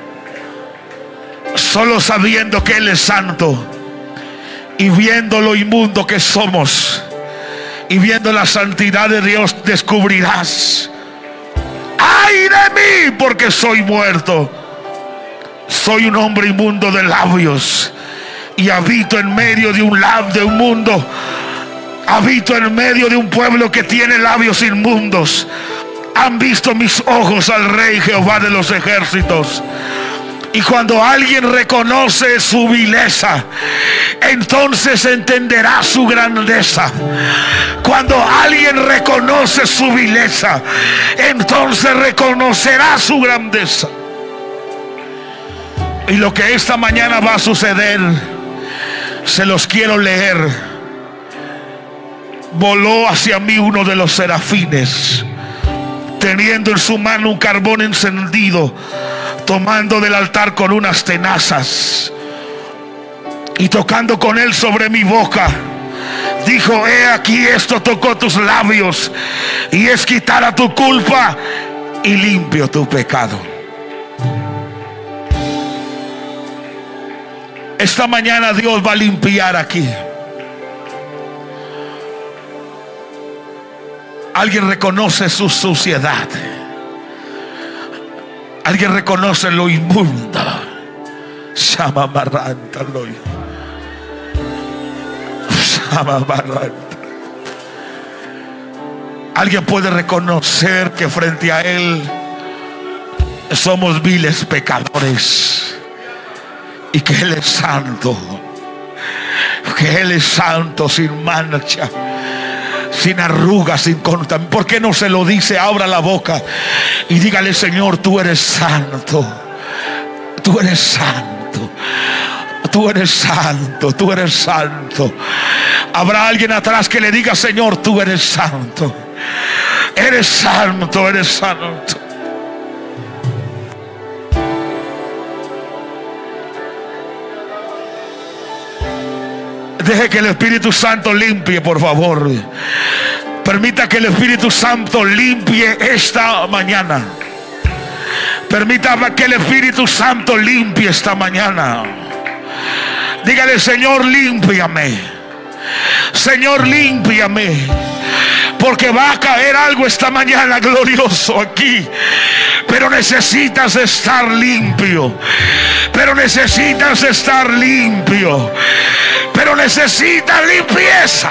Solo sabiendo que Él es santo y viendo lo inmundo que somos y viendo la santidad de Dios, descubrirás: ¡ay de mí! Porque soy muerto. Soy un hombre inmundo de labios y habito en medio de un lab, de un mundo. Habito en medio de un pueblo que tiene labios inmundos. Han visto mis ojos al Rey Jehová de los ejércitos. Y cuando alguien reconoce su vileza, entonces entenderá su grandeza. Cuando alguien reconoce su vileza, entonces reconocerá su grandeza. Y lo que esta mañana va a suceder, se los quiero leer. Voló hacia mí uno de los serafines, teniendo en su mano un carbón encendido, tomando del altar con unas tenazas y tocando con él sobre mi boca, dijo: he aquí, esto tocó tus labios y es quitada tu culpa y limpio tu pecado. Esta mañana Dios va a limpiar aquí. Alguien reconoce su suciedad. Alguien reconoce lo inmundo. Shama Barranta Loy. Shama Barranta. Alguien puede reconocer que frente a Él somos viles pecadores y que Él es santo. Que Él es santo, sin mancha, sin arrugas, sin contaminación. ¿Por qué no se lo dice? Abra la boca y dígale: Señor, tú eres santo. Tú eres santo. Tú eres santo. Tú eres santo. Habrá alguien atrás que le diga: Señor, tú eres santo. Eres santo, eres santo. Deje que el Espíritu Santo limpie, por favor. Permita que el Espíritu Santo limpie esta mañana. Permita que el Espíritu Santo limpie esta mañana. Dígale: Señor, límpiame. Señor, límpiame. Porque va a caer algo esta mañana glorioso aquí. Pero necesitas estar limpio. Pero necesitas estar limpio. Pero necesitas limpieza.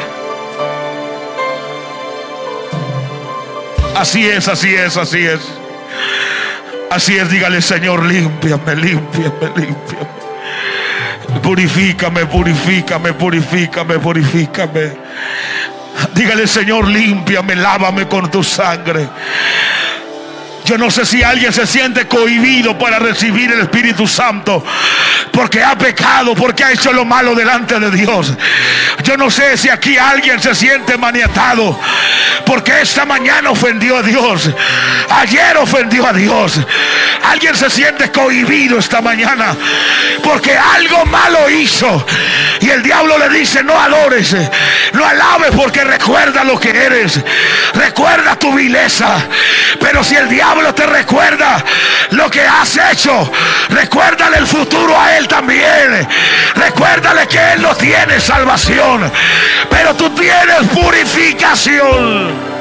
Así es, así es, así es. Así es, dígale: Señor, límpiame, límpiame, límpiame. Purifícame, purifícame, purifícame, purifícame. Dígale: Señor, límpiame, lávame con tu sangre. Yo no sé si alguien se siente cohibido para recibir el Espíritu Santo porque ha pecado, porque ha hecho lo malo delante de Dios. Yo no sé si aquí alguien se siente maniatado porque esta mañana ofendió a Dios, ayer ofendió a Dios. Alguien se siente cohibido esta mañana porque algo malo hizo y el diablo le dice: no adores, no alabes, porque recuerda lo que eres, recuerda tu vileza. Pero si el diablo te recuerda lo que has hecho, recuérdale el futuro a él también. Recuérdale que él no tiene salvación, pero tú tienes purificación.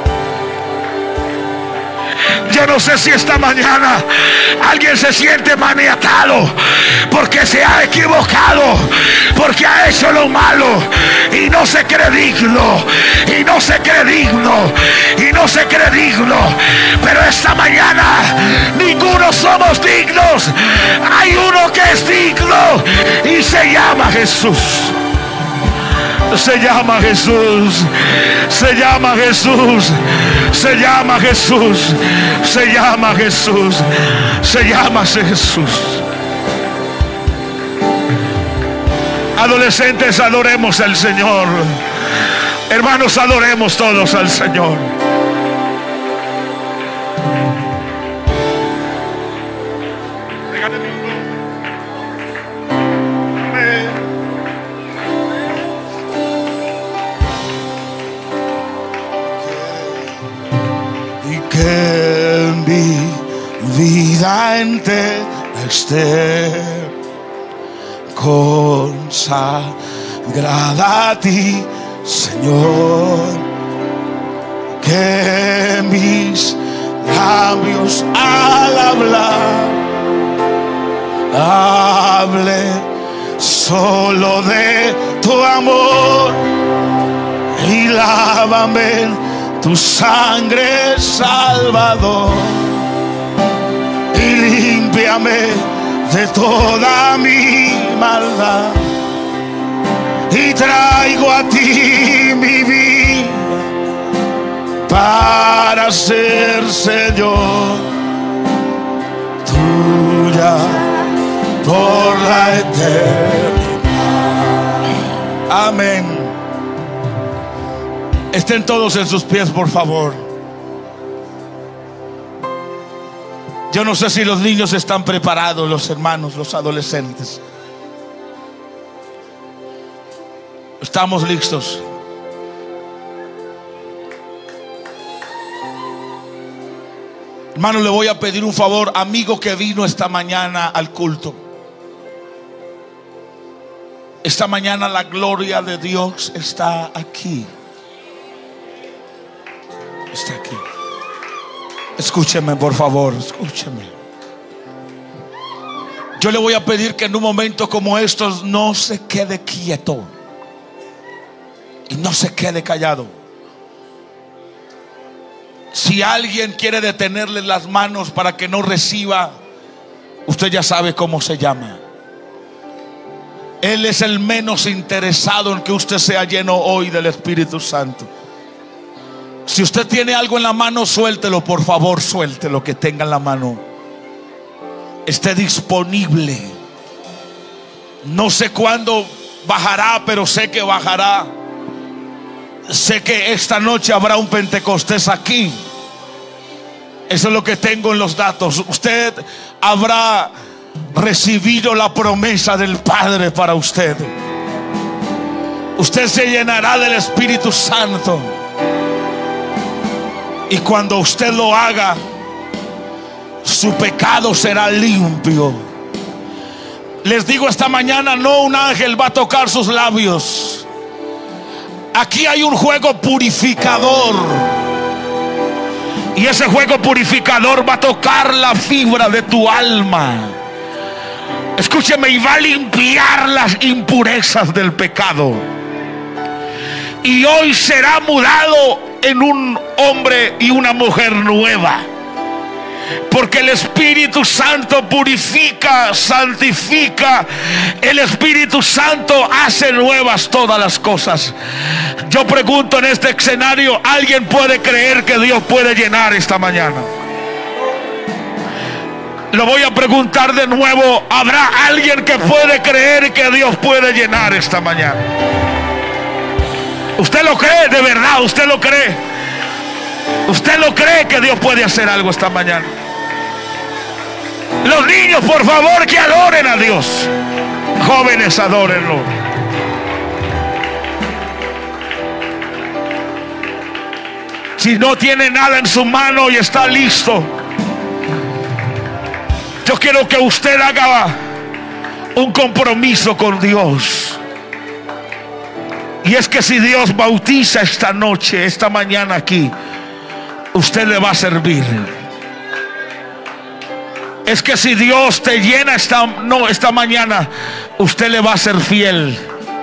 Yo no sé si esta mañana alguien se siente maniatado porque se ha equivocado, porque ha hecho lo malo y no se cree digno, y no se cree digno, y no se cree digno. Pero esta mañana ninguno somos dignos. Hay uno que es digno y se llama Jesús. Se llama Jesús, se llama Jesús, se llama Jesús, se llama Jesús, se llama Jesús. Adolescentes, adoremos al Señor. Hermanos, adoremos todos al Señor. Que mi vida entera esté consagrada a ti, Señor. Que mis labios al hablar hable solo de tu amor, y lávame en tu sangre, Salvador, y límpiame de toda mi maldad, y traigo a ti mi vida para ser Señor tuya por la eternidad. Amén. Estén todos en sus pies, por favor. Yo no sé si los niños están preparados, los hermanos, los adolescentes. Estamos listos. Hermano, le voy a pedir un favor, amigo que vino esta mañana al culto. Esta mañana la gloria de Dios está aquí. Está aquí. Escúcheme, por favor, escúcheme. Yo le voy a pedir que en un momento como estos no se quede quieto y no se quede callado. Si alguien quiere detenerle las manos para que no reciba, usted ya sabe cómo se llama. Él es el menos interesado en que usted sea lleno hoy del Espíritu Santo. Si usted tiene algo en la mano, suéltelo, por favor, suelte lo que tenga en la mano. Esté disponible. No sé cuándo bajará, pero sé que bajará. Sé que esta noche habrá un Pentecostés aquí. Eso es lo que tengo en los datos. Usted habrá recibido la promesa del Padre para usted. Usted se llenará del Espíritu Santo. Y cuando usted lo haga, su pecado será limpio. Les digo esta mañana, no un ángel va a tocar sus labios. Aquí hay un juego purificador. Y ese juego purificador va a tocar la fibra de tu alma. Escúcheme, y va a limpiar las impurezas del pecado. Y hoy será mudado en un hombre y una mujer nueva. Porque el Espíritu Santo purifica, santifica. El Espíritu Santo hace nuevas todas las cosas. Yo pregunto en este escenario, ¿alguien puede creer que Dios puede llenar esta mañana? Lo voy a preguntar de nuevo. ¿Habrá alguien que puede creer que Dios puede llenar esta mañana? ¿Usted lo cree de verdad? ¿Usted lo cree? ¿Usted lo cree que Dios puede hacer algo esta mañana? Los niños, por favor, que adoren a Dios. Jóvenes, adórenlo. Si no tiene nada en su mano y está listo, yo quiero que usted haga un compromiso con Dios. Y es que si Dios bautiza esta noche, esta mañana aquí, usted le va a servir. Es que si Dios te llena esta, no, esta mañana, usted le va a ser fiel.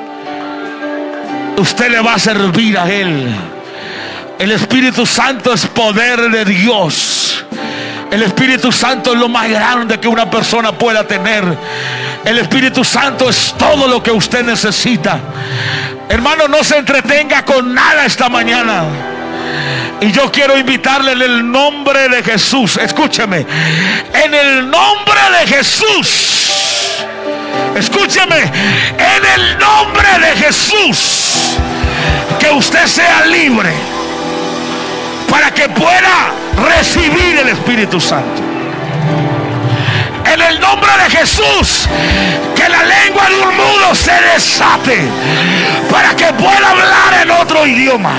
Usted le va a servir a Él. El Espíritu Santo es poder de Dios. El Espíritu Santo es lo más grande que una persona pueda tener. El Espíritu Santo es todo lo que usted necesita. Hermano, no se entretenga con nada esta mañana. Y yo quiero invitarle en el nombre de Jesús. Escúcheme. En el nombre de Jesús. Escúcheme. En el nombre de Jesús. Que usted sea libre. Para que pueda recibir el Espíritu Santo. En el nombre de Jesús, que la lengua de un mudo se desate para que pueda hablar en otro idioma.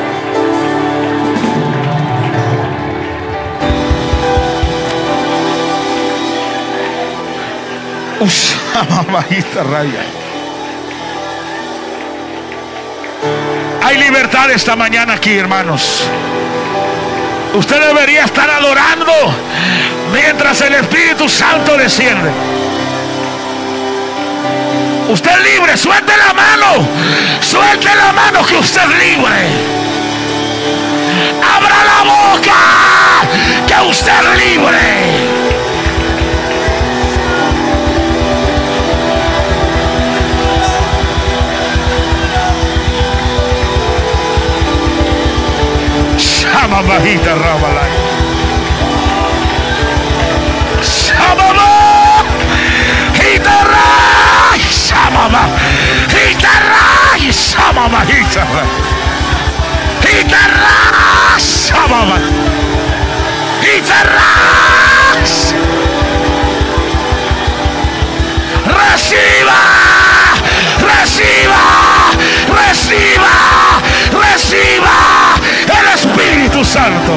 Hay libertad esta mañana aquí, hermanos. Usted debería estar adorando mientras el Espíritu Santo desciende. Usted es libre, suelte la mano. Suelte la mano que usted es libre. Abra la boca que usted es libre. Shama bajita rabalai. Shama hitarra. Shama hitarra. Shama hitarra. Hitarra. Shama hitarra. Reciba, reciba, reciba, reciba el Espíritu Santo.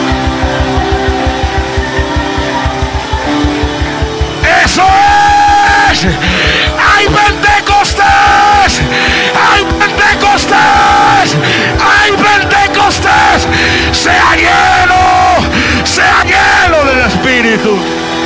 Eso es. Hay Pentecostés. Hay Pentecostés. Hay Pentecostés. Sea lleno. Sea lleno del Espíritu.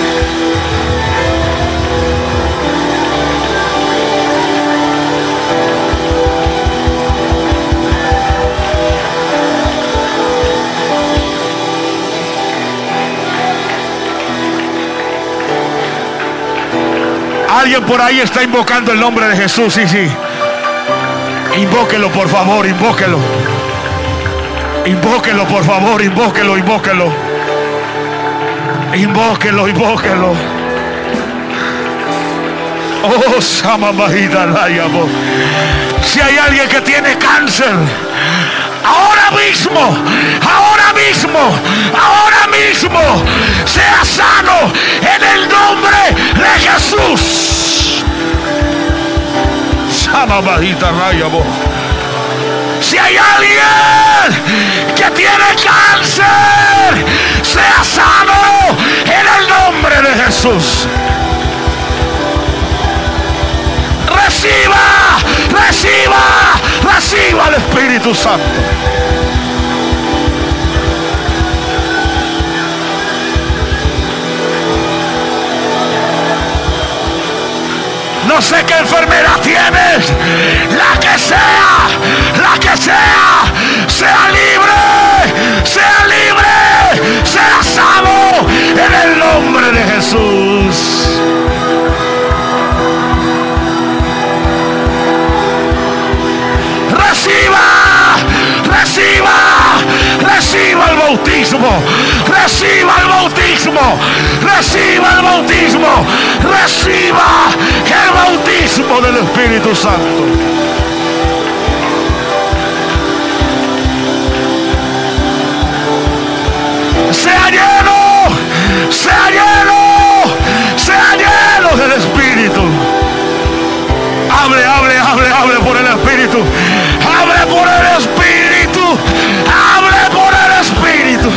Alguien por ahí está invocando el nombre de Jesús. Sí, sí. Invóquelo, por favor, invóquelo. Invóquelo, por favor, invóquelo, invóquelo. Invóquelo, invóquelo. Oh, Sama Bajida Layabo. Si hay alguien que tiene cáncer, ahora mismo, ahora mismo, ahora mismo, sea sano en el nombre de Jesús. Si hay alguien que tiene cáncer, sea sano en el nombre de Jesús. Reciba, reciba, reciba al Espíritu Santo. No sé qué enfermedad tienes, la que sea, la que sea, sea libre, sea libre, sea sano en el nombre de Jesús. Reciba, reciba, reciba el bautismo, reciba el bautismo, reciba el bautismo, reciba el bautismo del Espíritu Santo. Sea lleno, sea lleno, sea lleno del Espíritu. Hable, hable, hable, hable por el Espíritu. Hable por el Espíritu. Hable por el Espíritu.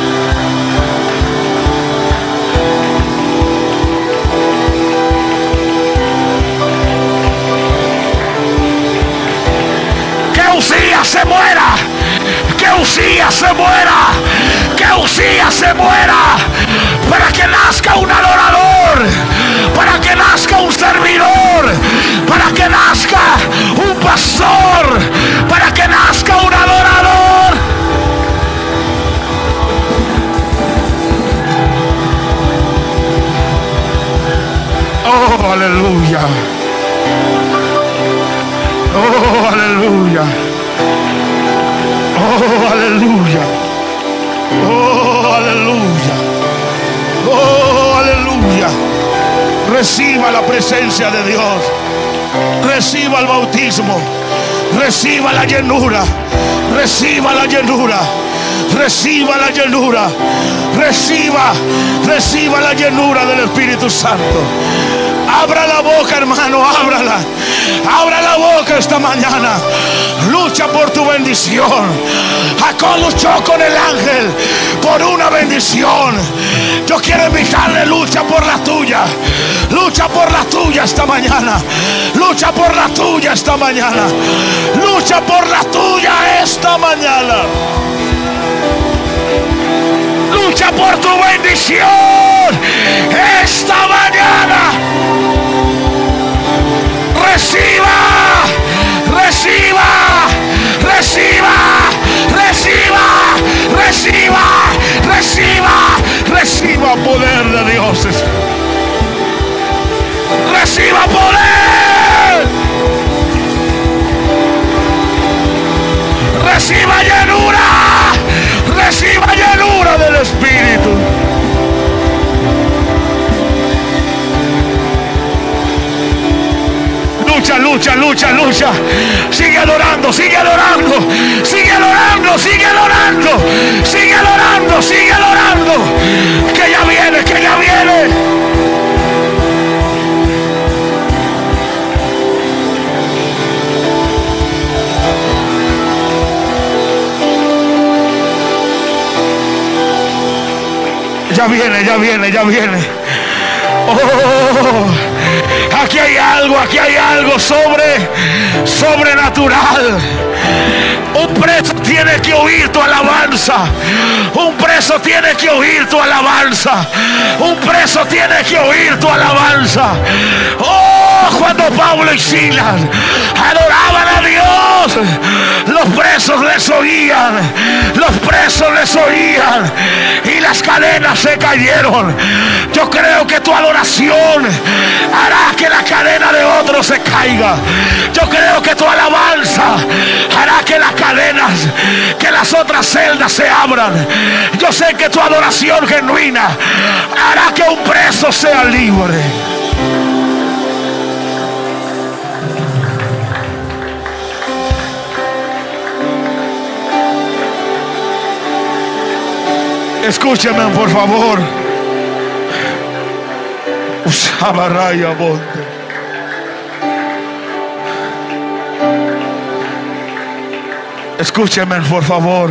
Que Usías se muera. Que Usías se muera. Que Usías se muera. Para que nazca un adorador. Para que nazca un servidor. Para que nazca un pastor. Para que nazca un adorador. Oh, aleluya. Oh, aleluya. Oh, aleluya. Oh, aleluya. Oh, aleluya. Reciba la presencia de Dios. Reciba el bautismo. Reciba la llenura. Reciba la llenura. Reciba la llenura. Reciba, reciba la llenura del Espíritu Santo. Abra la boca, hermano, ábrala. Abra la boca esta mañana. Lucha por tu bendición. Jacob luchó con el ángel por una bendición. Yo quiero invitarle, lucha por la tuya. Lucha por la tuya esta mañana. Lucha por la tuya esta mañana. Lucha por la tuya esta mañana. Lucha por tu bendición esta mañana. Reciba, reciba, reciba, reciba, reciba, reciba, reciba poder de dioses. Reciba poder. Reciba llenura. Reciba llenura del Espíritu. Lucha, lucha, lucha, lucha. Sigue adorando, sigue adorando. Sigue adorando, sigue adorando. Sigue adorando, sigue adorando. Que ya viene, que ya viene. Ya viene, ya viene, ya viene. Oh, aquí hay algo, aquí hay algo sobre, sobrenatural. Un preso tiene que oír tu alabanza. Un preso tiene que oír tu alabanza. Un preso tiene que oír tu alabanza. Oh, cuando Pablo y Silas adoraban a Dios, los presos les oían. Los presos les oían. Y las cadenas se cayeron. Yo creo que tu adoración hará que la cadena de otros se caiga. Yo creo que tu alabanza hará que las cadenas, que las otras celdas se abran. Yo sé que tu adoración genuina hará que un preso sea libre. Escúcheme, por favor. Usabaraya Monte. Escúcheme, por favor.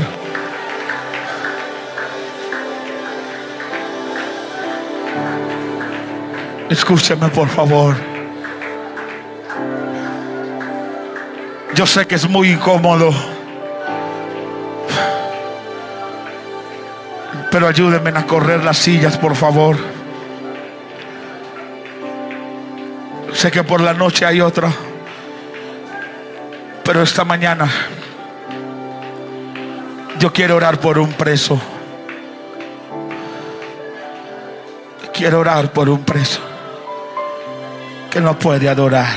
Escúcheme, por favor. Yo sé que es muy incómodo, pero ayúdenme a correr las sillas, por favor. Sé que por la noche hay otra, pero esta mañana yo quiero orar por un preso. Quiero orar por un preso que no puede adorar.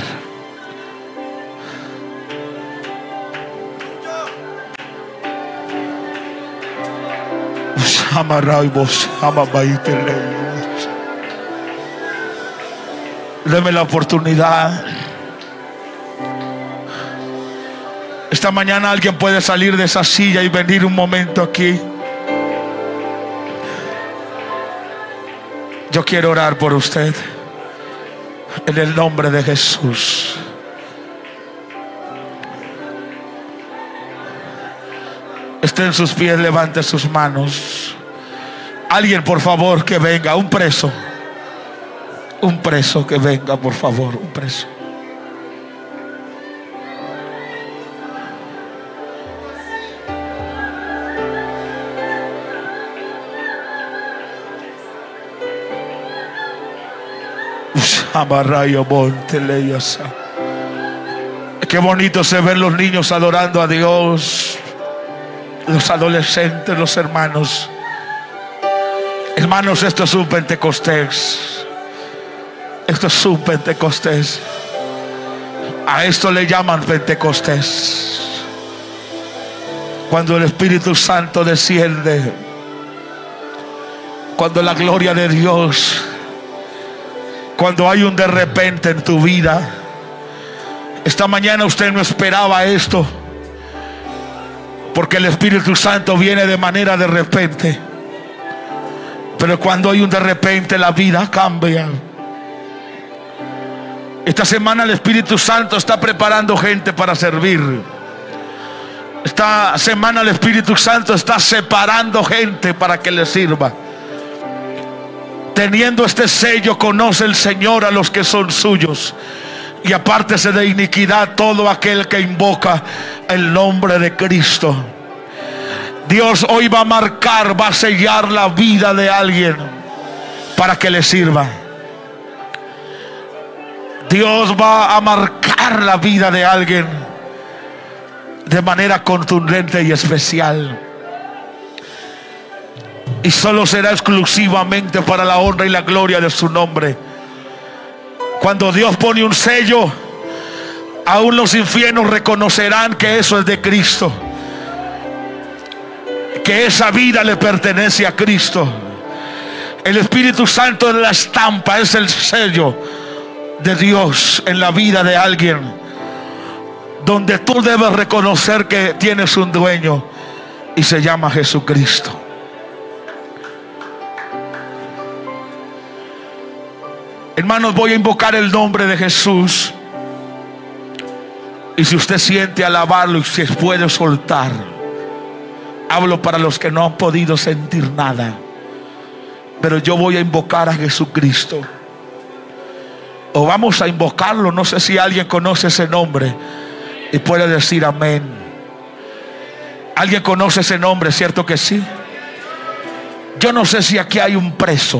Deme la oportunidad. Esta mañana alguien puede salir de esa silla y venir un momento aquí. Yo quiero orar por usted en el nombre de Jesús. Esté en sus pies, levante sus manos. Alguien, por favor, que venga. Un preso. Un preso que venga, por favor. Un preso. Qué bonito se ven los niños adorando a Dios, los adolescentes, los hermanos. Hermanos, esto es un Pentecostés. Esto es un Pentecostés. A esto le llaman Pentecostés. Cuando el Espíritu Santo desciende, cuando la gloria de Dios, cuando hay un de repente en tu vida. Esta mañana usted no esperaba esto, porque el Espíritu Santo viene de manera de repente. Pero cuando hay un de repente, la vida cambia. Esta semana el Espíritu Santo está preparando gente para servir. Esta semana el Espíritu Santo está separando gente para que le sirva. Teniendo este sello, conoce el Señor a los que son suyos, y apártese de iniquidad todo aquel que invoca el nombre de Cristo. Dios hoy va a marcar, va a sellar la vida de alguien para que le sirva. Dios va a marcar la vida de alguien de manera contundente y especial. Y solo será exclusivamente para la honra y la gloria de su nombre. Cuando Dios pone un sello, aún los infiernos reconocerán que eso es de Cristo, que esa vida le pertenece a Cristo. El Espíritu Santo es la estampa, es el sello de Dios en la vida de alguien, donde tú debes reconocer que tienes un dueño y se llama Jesucristo. Hermanos, voy a invocar el nombre de Jesús. Y si usted siente alabarlo y si puede soltar, hablo para los que no han podido sentir nada, pero yo voy a invocar a Jesucristo. O vamos a invocarlo. No sé si alguien conoce ese nombre y puede decir amén. ¿Alguien conoce ese nombre? ¿Cierto que sí? Yo no sé si aquí hay un preso.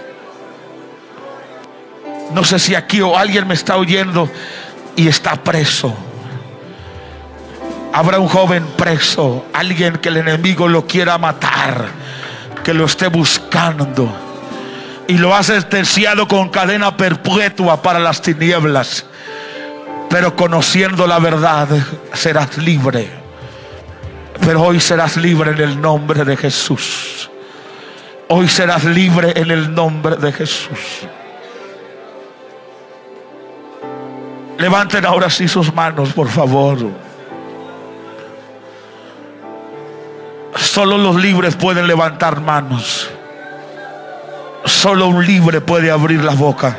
No sé si aquí o alguien me está oyendo y está preso. Habrá un joven preso, alguien que el enemigo lo quiera matar, que lo esté buscando y lo ha sentenciado con cadena perpetua para las tinieblas. Pero conociendo la verdad serás libre. Pero hoy serás libre en el nombre de Jesús. Hoy serás libre en el nombre de Jesús. Levanten ahora sí sus manos, por favor. Solo los libres pueden levantar manos. Solo un libre puede abrir la boca.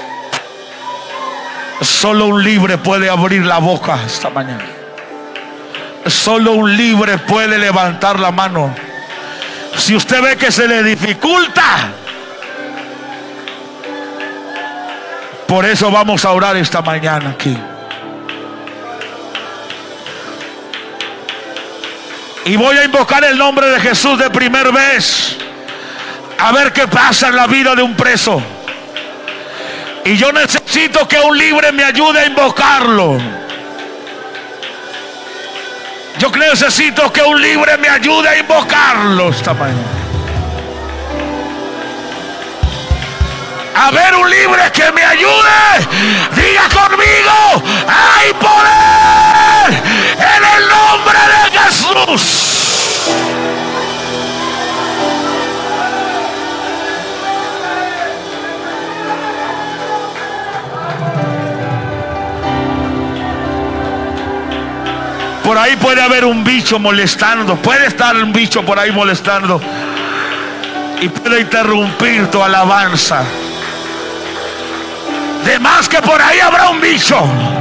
Solo un libre puede abrir la boca esta mañana. Solo un libre puede levantar la mano. Si usted ve que se le dificulta, por eso vamos a orar esta mañana aquí. Y voy a invocar el nombre de Jesús de primera vez, a ver qué pasa en la vida de un preso. Y yo necesito que un libre me ayude a invocarlo. Yo necesito que un libre me ayude a invocarlo esta mañana. A ver, un libre que me ayude. Diga conmigo: hay poder en el nombre de Jesús. Por ahí puede haber un bicho molestando. Puede estar un bicho por ahí molestando y puede interrumpir tu alabanza. De más que por ahí habrá un bicho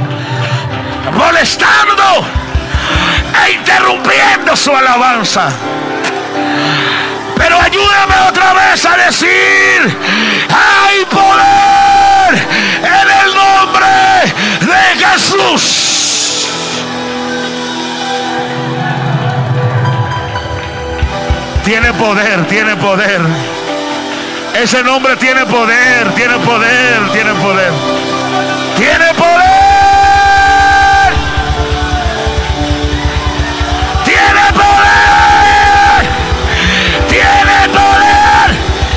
molestando e interrumpiendo su alabanza. Pero ayúdame otra vez a decir: hay poder en el nombre de Jesús. Tiene poder, tiene poder. Ese nombre tiene poder, tiene poder, tiene poder. Tiene poder. Tiene poder. Tiene poder.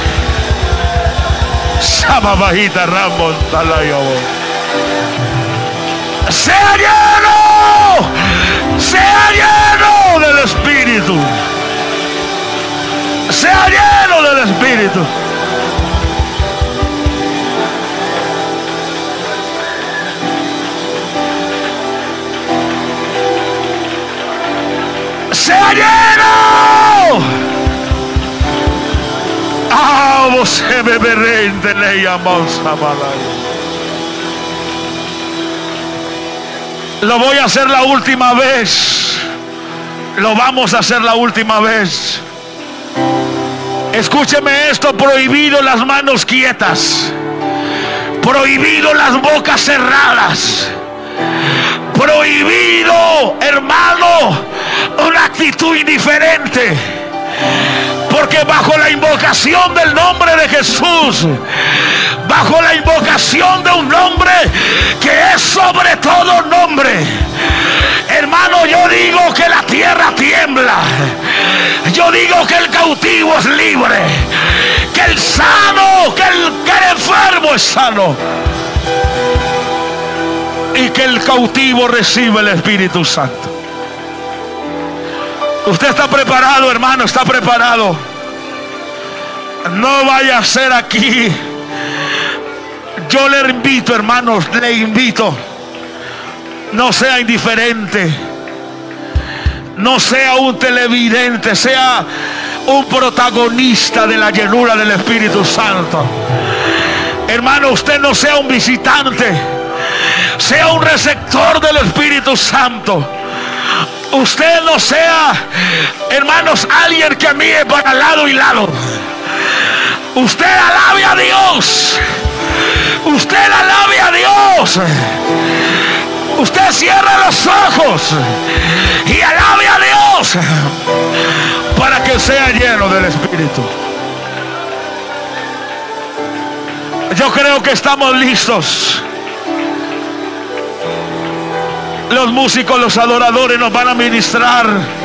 Sama bajita Ramos Talayo. Sea lleno. Sea lleno del Espíritu. Sea lleno del Espíritu. Sea lleno. Ah, vos me berrente le llamamos a Malaya. Lo voy a hacer la última vez. Lo vamos a hacer la última vez. Escúcheme esto: prohibido las manos quietas, prohibido las bocas cerradas, prohibido, hermano, una actitud indiferente. Porque bajo la invocación del nombre de Jesús, bajo la invocación de un nombre que es sobre todo nombre, hermano, yo digo que la tierra tiembla. Yo digo que el cautivo es libre, que el sano, que el, que el enfermo es sano, y que el cautivo recibe el Espíritu Santo. Usted está preparado, hermano, está preparado. No vaya a ser aquí. Yo le invito, hermanos, le invito. No sea indiferente. No sea un televidente. Sea un protagonista de la llenura del Espíritu Santo. Hermano, usted no sea un visitante. Sea un receptor del Espíritu Santo. Usted no sea, hermanos, alguien que mire para lado y lado. Usted alabe a Dios. Usted alabe a Dios. Usted cierra los ojos y alabe a Dios para que sea lleno del Espíritu. Yo creo que estamos listos. Los músicos, los adoradores nos van a ministrar.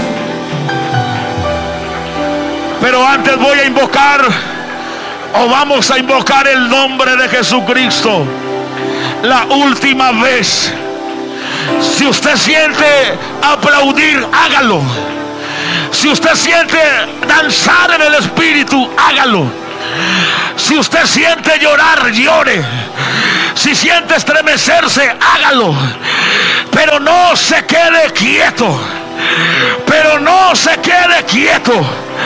Pero antes voy a invocar, o vamos a invocar el nombre de Jesucristo. La última vez. Si usted siente aplaudir, hágalo. Si usted siente danzar en el Espíritu, hágalo. Si usted siente llorar, llore. Si siente estremecerse, hágalo. Pero no se quede quieto. Pero no se quede quieto.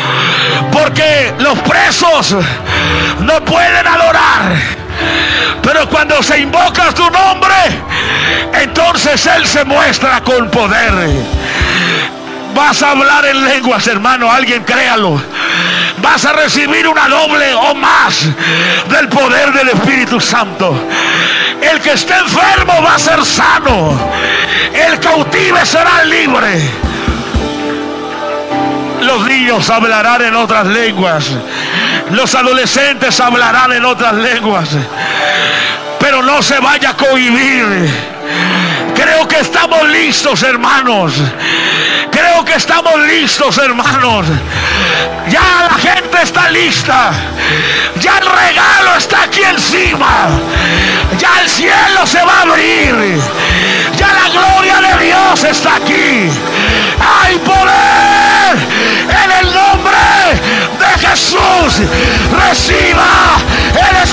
Porque los presos no pueden adorar, pero Hermano, cuando se invoca tu nombre, entonces Él se muestra con poder. Vas a hablar en lenguas, hermano, alguien créalo. Vas a recibir una doble o más del poder del Espíritu Santo. El que esté enfermo va a ser sano. El cautivo será libre. Los niños hablarán en otras lenguas. Los adolescentes hablarán en otras lenguas. Pero no se vaya a cohibir. Creo que estamos listos, hermanos. Creo que estamos listos, hermanos. Ya la gente está lista. Ya el regalo está aquí encima. Ya el cielo se va a abrir. Ya la gloria de Dios está aquí. Hay poder en el nombre de Jesús. Reciba el